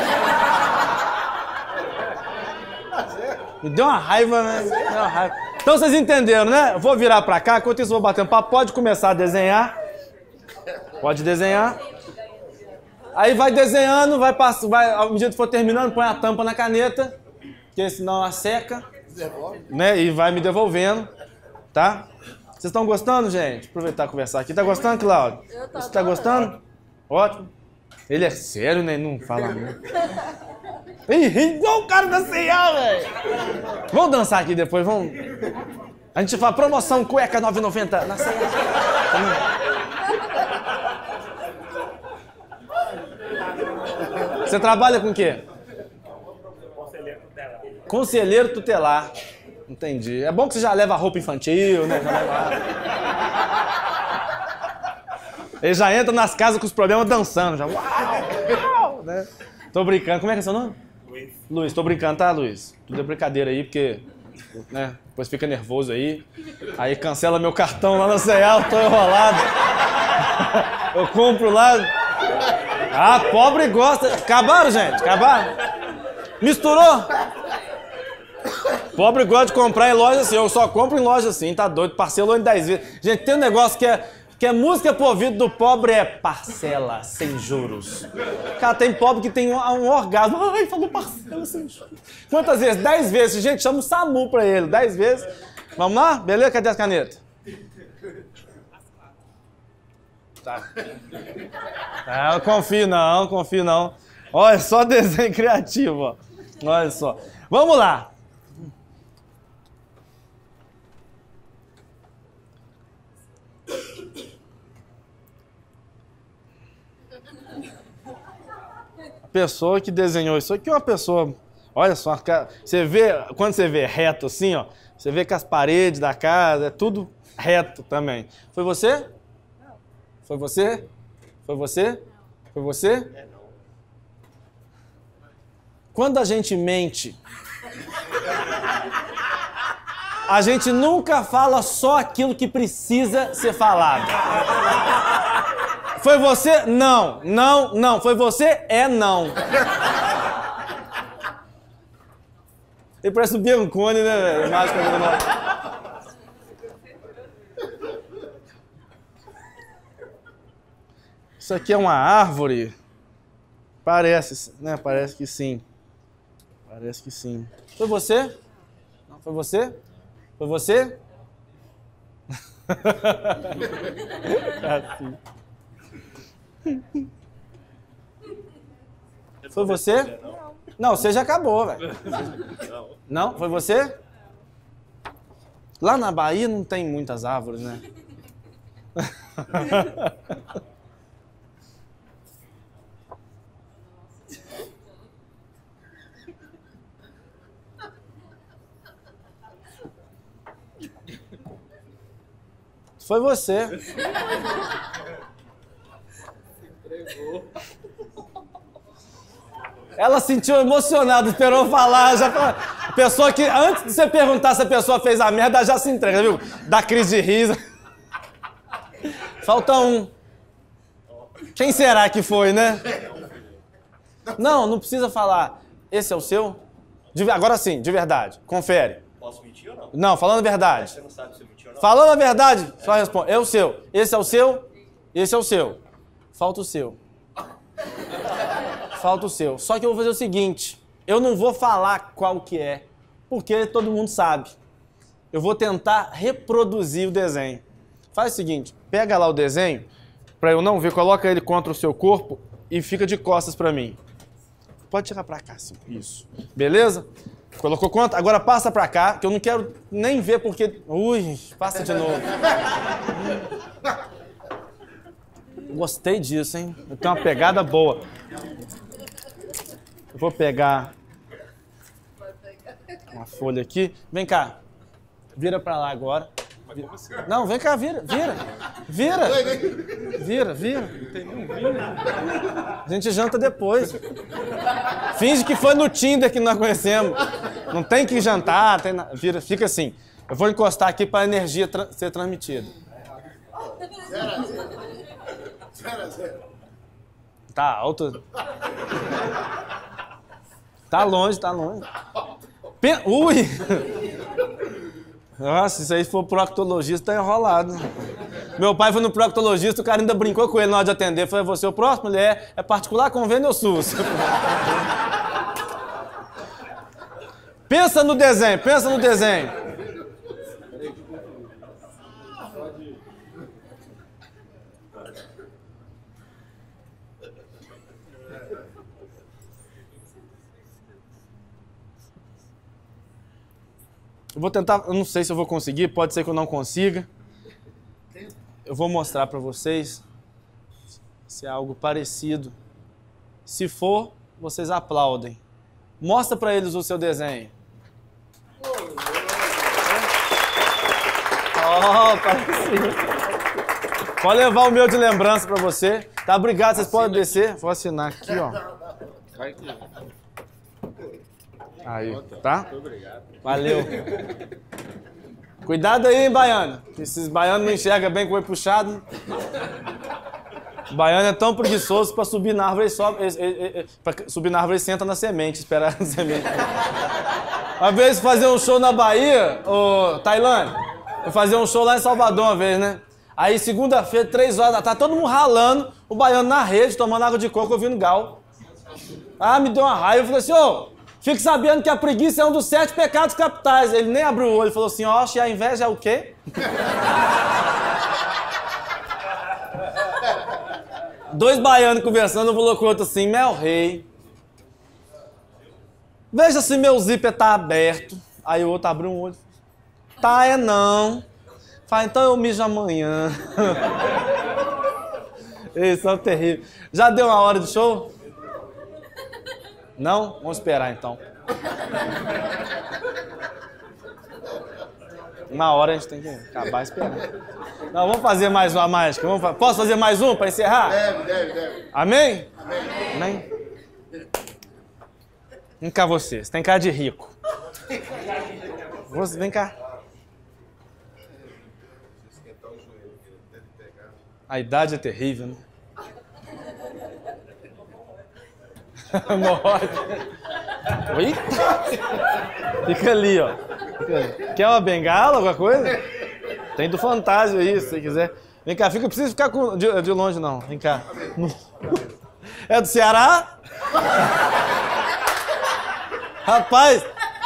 Me deu uma raiva, né? Me deu uma raiva. Então vocês entenderam, né? Eu vou virar pra cá, enquanto isso eu vou bater um papo. Pode começar a desenhar. Pode desenhar. Aí vai desenhando, vai, à medida que for terminando, põe a tampa na caneta, porque senão ela seca, né? E vai me devolvendo, tá? Vocês estão gostando, gente? Aproveitar e conversar aqui. Tá gostando, Cláudio? Eu tô. Você tá gostando? Ótimo. Ele é sério, né? Não fala muito. Ih, igual o cara da C&A, velho. Vamos dançar aqui depois, vamos. A gente fala promoção cueca R$ 9,90 na C&A. Você trabalha com o quê? Conselheiro tutelar. Conselheiro tutelar. Entendi. É bom que você já leva roupa infantil, né? Já leva... Ele já entra nas casas com os problemas dançando. Já... Uau! Né? Tô brincando. Como é que é seu nome? Luiz. Luiz, tô brincando, tá, Luiz? Tudo é brincadeira aí, porque... né? Depois fica nervoso aí. Aí cancela meu cartão lá na C&A, eu tô enrolado. Eu compro lá... Ah, pobre gosta. Acabaram, gente? Acabaram? Misturou? Pobre gosta de comprar em loja assim. Eu só compro em loja assim, tá doido? Parcelou em 10 vezes. Gente, tem um negócio que é música pro ouvido do pobre, é parcela sem juros. Cara, tem pobre que tem um orgasmo. Ai, falou parcela sem juros. Quantas vezes? 10 vezes. Gente, chama o SAMU pra ele. 10 vezes. Vamos lá? Beleza? Cadê as canetas? Tá. Ah, eu confio não. Olha só desenho criativo, ó. Olha só. Vamos lá. A pessoa que desenhou isso aqui é uma pessoa... Olha só, você vê, quando você vê reto assim, ó, você vê que as paredes da casa é tudo reto também. Foi você? Foi você? Foi você? Foi você? Quando a gente mente, a gente nunca fala só aquilo que precisa ser falado. Foi você? Não. Não. Foi você? É não. Ele parece o Bianconi, né, velho? Mágico do nosso. Isso aqui é uma árvore? Parece, né? Parece que sim. Parece que sim. Foi você? Não, foi você? Foi você? Assim. Foi você? Não, você já acabou, velho. Não, foi você? Lá na Bahia não tem muitas árvores, né? Foi você. Ela sentiu emocionada, esperou falar, já falou. A pessoa que, antes de você perguntar se a pessoa fez a merda, já se entrega, viu? Dá crise de riso. Falta um. Quem será que foi, né? Não, não precisa falar. Esse é o seu? Agora sim, de verdade. Confere. Posso mentir ou não? Não, falando a verdade. Você não sabe se eu menti ou não? Falando a verdade, só responde. É o seu. Esse é o seu? Esse é o seu. Falta o seu. Falta o seu. Só que eu vou fazer o seguinte. Eu não vou falar qual que é, porque todo mundo sabe. Eu vou tentar reproduzir o desenho. Faz o seguinte. Pega lá o desenho, pra eu não ver, coloca ele contra o seu corpo e fica de costas pra mim. Pode tirar pra cá, assim. Isso. Beleza? Colocou contra? Agora passa pra cá, que eu não quero nem ver porque... Ui, passa de novo. Gostei disso, hein? Eu tenho uma pegada boa. Eu vou pegar uma folha aqui. Vem cá. Vira pra lá agora. Não, vem cá, vira. Vira. A gente janta depois. Finge que foi no Tinder que nós conhecemos. Não tem que jantar, vira, fica assim. Eu vou encostar aqui para a energia ser transmitida. 0-0. Tá alto. Tá longe. Ui! Nossa, isso aí se for proctologista, tá enrolado. Meu pai foi no proctologista, o cara ainda brincou com ele na hora de atender. Falei, você é o próximo? Ele é particular, convênio ou SUS? Pensa no desenho. Eu vou tentar, eu não sei se eu vou conseguir, pode ser que eu não consiga. Eu vou mostrar para vocês se é algo parecido. Se for, vocês aplaudem. Mostra para eles o seu desenho. Parecido. Pode levar o meu de lembrança para você. Tá, obrigado, vocês podem descer. Vou assinar aqui, ó. Aí, tá? Muito obrigado. Valeu. Cuidado aí, hein, baiano. Esses baianos não enxergam bem com o olho puxado. O baiano é tão preguiçoso pra subir na árvore, pra subir na árvore e senta na semente, esperar na semente. Uma vez fazer um show na Bahia, ô Tailândia, eu fazia um show lá em Salvador uma vez, né? Aí segunda-feira, 3 horas da tarde, todo mundo ralando, o baiano na rede, tomando água de coco, ouvindo gal. Ah, me deu uma raiva, eu falei assim, ô, fique sabendo que a preguiça é um dos 7 pecados capitais. Ele nem abriu o olho, falou assim, ó, a inveja é o quê? Dois baianos conversando, falou com o outro assim, meu rei, veja se meu zíper tá aberto. Aí o outro abriu um olho. Tá, é não. Fala, então eu mijo amanhã. Eles são terríveis. Já deu uma hora de show? Não? Vamos esperar então. Uma hora a gente tem que acabar esperando. Não, vamos fazer mais uma mágica. Posso fazer mais um para encerrar? Deve. Amém? Amém. Vem cá você tem cara de rico. Vem cá. A idade é terrível, né? Morre. Oi? Fica ali, ó. Quer uma bengala, alguma coisa? Tem do Fantásia aí, se você quiser. Vem cá, precisa ficar de longe, não. Vem cá. É do Ceará? Rapaz.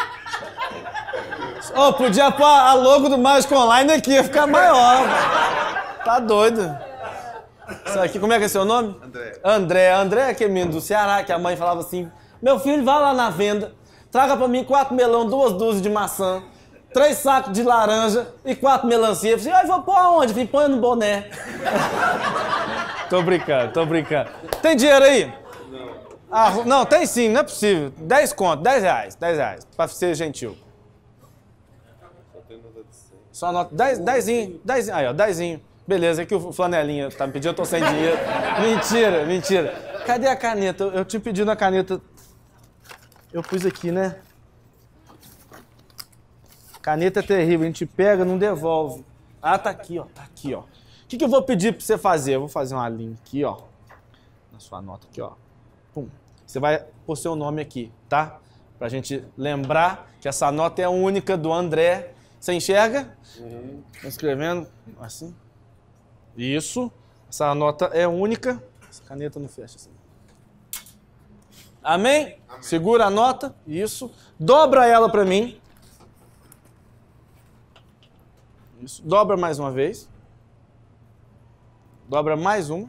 Oh, podia pôr a logo do Mágico Online aqui, ia ficar maior. Tá doido. Isso aqui, como é que é seu nome? André é aquele menino do Ceará, que a mãe falava assim, meu filho, vai lá na venda, traga pra mim 4 melão, 2 dúzias de maçã, 3 sacos de laranja e 4 melancia. Eu falei, vou pôr aonde? Eu falei, põe no boné. Tô brincando. Tem dinheiro aí? Não. Não, tem sim, não é possível. 10 conto, 10 reais, pra ser gentil. Só nota, 10zinho. Aí, ó, 10zinho. Beleza, é que o flanelinha tá me pedindo, eu tô sem dinheiro. Mentira. Cadê a caneta? Eu tinha pedido a caneta. Eu pus aqui, né? Caneta é terrível, a gente pega, não devolve. Ah, tá aqui, ó. O que eu vou pedir pra você fazer? Eu vou fazer uma linha aqui, ó. Na sua nota aqui, ó. Pum. Você vai pôr seu nome aqui, tá? Pra gente lembrar que essa nota é a única do André. Você enxerga? Uhum. Tô escrevendo assim. Isso. Essa nota é única. Essa caneta não fecha assim. Amém? Segura a nota. Isso. Dobra ela pra mim. Isso. Dobra mais uma vez. Dobra mais uma.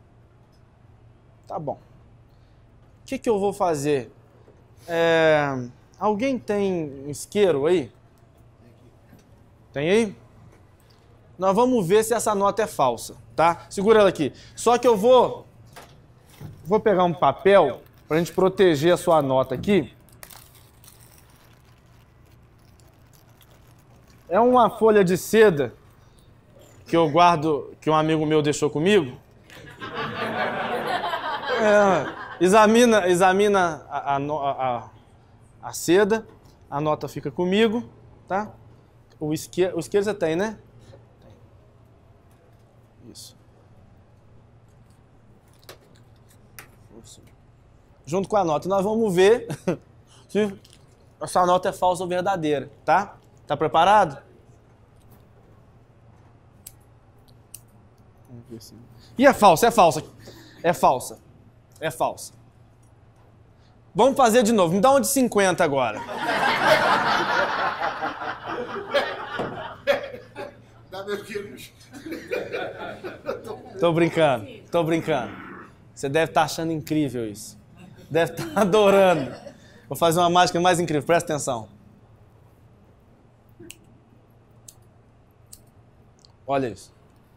Tá bom. O que eu vou fazer? Alguém tem isqueiro aí? Tem aí? Nós vamos ver se essa nota é falsa, tá? Segura ela aqui. Só que eu vou pegar um papel pra gente proteger a sua nota aqui. É uma folha de seda que eu guardo, que um amigo meu deixou comigo. Examina a seda, a nota fica comigo, tá? O isqueiro você tem, né? Isso. Junto com a nota, nós vamos ver se essa nota é falsa ou verdadeira, tá? Tá preparado? Vamos ver se... E é falsa. Vamos fazer de novo. Me dá uma de 50 agora. Dá meus quilos. Tô brincando. Você deve estar achando incrível isso. Deve estar adorando. Vou fazer uma mágica mais incrível. Presta atenção. Olha isso.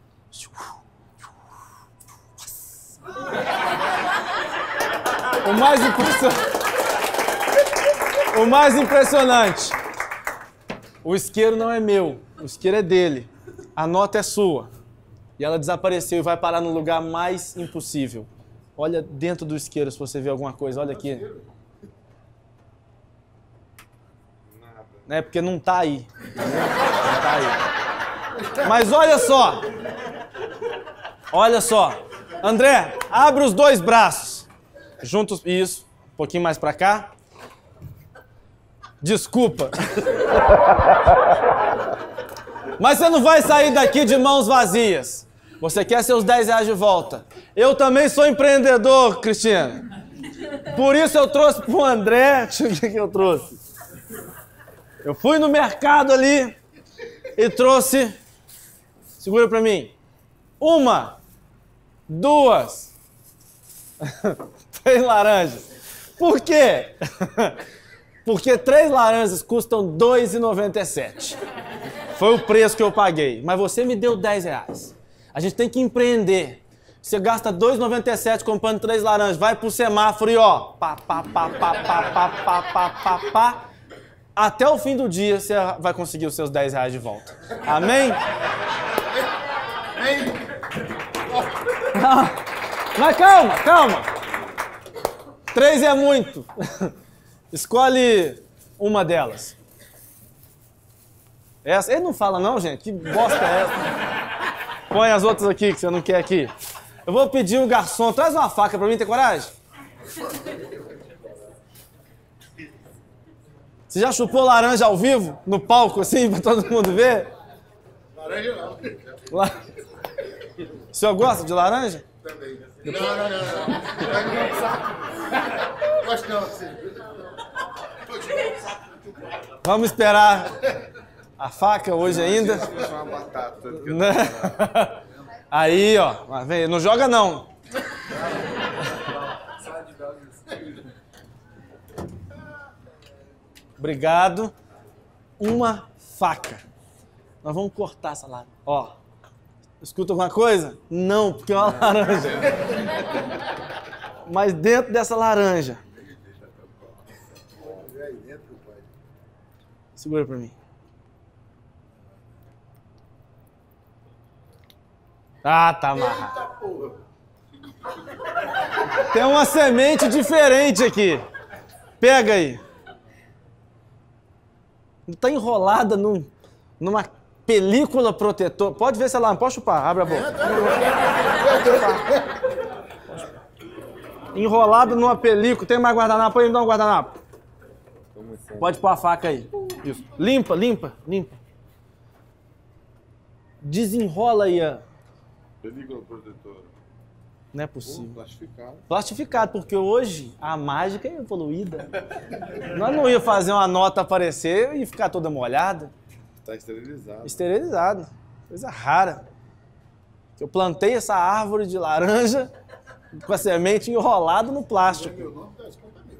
O mais impressionante. O isqueiro não é meu. O isqueiro é dele. A nota é sua. E ela desapareceu e vai parar no lugar mais impossível. Olha dentro do isqueiro se você vê alguma coisa. Olha aqui. Nada. É porque não tá aí. Não tá aí. Mas olha só. Olha só. André, abre os 2 braços. Juntos. Isso. Um pouquinho mais pra cá. Desculpa. Mas você não vai sair daqui de mãos vazias. Você quer seus 10 reais de volta. Eu também sou empreendedor, Cristina. Por isso eu trouxe pro André... Deixa eu ver o que eu trouxe. Eu fui no mercado ali e trouxe... Segura pra mim. 1, 2, 3 laranjas. Por quê? Porque 3 laranjas custam R$ 2,97. Foi o preço que eu paguei. Mas você me deu 10 reais. A gente tem que empreender. Você gasta R$ 2,97 comprando 3 laranjas. Vai pro semáforo e ó. Pá. Até o fim do dia você vai conseguir os seus 10 reais de volta. Amém? Mas calma. 3 é muito. Escolhe uma delas. Essa? Ele não fala não, gente. Que bosta é essa? Põe as outras aqui que você não quer aqui. Eu vou pedir o garçom. Traz uma faca pra mim, tem coragem? Você já chupou laranja ao vivo? No palco, assim, pra todo mundo ver? Laranja não. O senhor gosta de laranja? Também. Não. Vai comer um saco. Gosto não, assim. Vamos esperar a faca hoje ainda. Uma batata. Aí, ó. Vem, não joga não. Obrigado. Uma faca. Nós vamos cortar essa laranja. Ó. Escuta alguma coisa? Não, porque é uma laranja. Mas dentro dessa laranja. Segura pra mim. Ah, tá amarrado. Tem uma semente diferente aqui. Pega aí. Tá enrolada numa película protetora. Pode ver se ela... Pode chupar, abre a boca. Enrolado numa película. Tem mais guardanapo aí? Me dá um guardanapo. Pode pôr a faca aí. Isso. Limpa. Desenrola aí a... Película protetora. Não é possível. Plastificado. Plastificado, porque hoje a mágica é evoluída. Nós não ia fazer uma nota aparecer e ficar toda molhada. Está esterilizado. Esterilizado. Coisa rara. Eu plantei essa árvore de laranja com a semente enrolada no plástico. Meu nome tá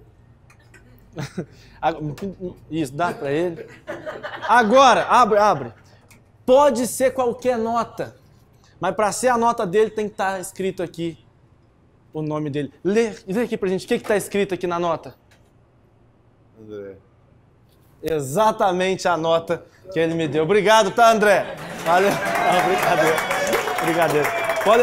escondido. Isso, dá pra ele. Agora, abre. Pode ser qualquer nota. Mas para ser a nota dele tem que estar escrito aqui o nome dele. Lê aqui pra gente, o que está escrito aqui na nota? André. Exatamente a nota que ele me deu. Obrigado, tá, André? Valeu. Não, brincadeira. Pode.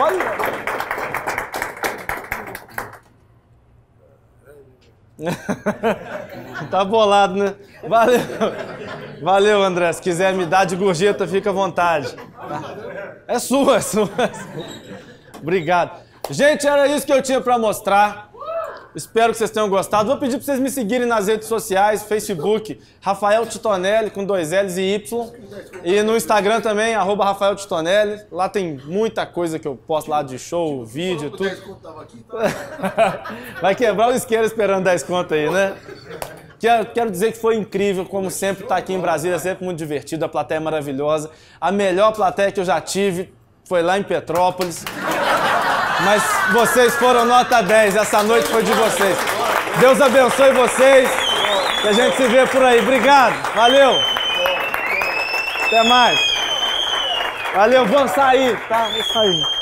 Tá bolado, né? Valeu, André. Se quiser me dar de gorjeta, fica à vontade. Tá? É sua. Obrigado. Gente, era isso que eu tinha para mostrar. Espero que vocês tenham gostado. Vou pedir para vocês me seguirem nas redes sociais, Facebook, Rafael Titonelli, com 2 L's e Y. E no Instagram também, @Rafael Titonelli. Lá tem muita coisa que eu posto lá de show, vídeo, tudo. Vai quebrar o isqueiro esperando 10 conto aí, né? Quero dizer que foi incrível, como sempre, estar aqui em Brasília, é sempre muito divertido, a plateia é maravilhosa. A melhor plateia que eu já tive foi lá em Petrópolis. Mas vocês foram nota 10, essa noite foi de vocês. Deus abençoe vocês, que a gente se vê por aí. Obrigado, valeu. Até mais. Valeu, vamos sair, tá? Vamos sair.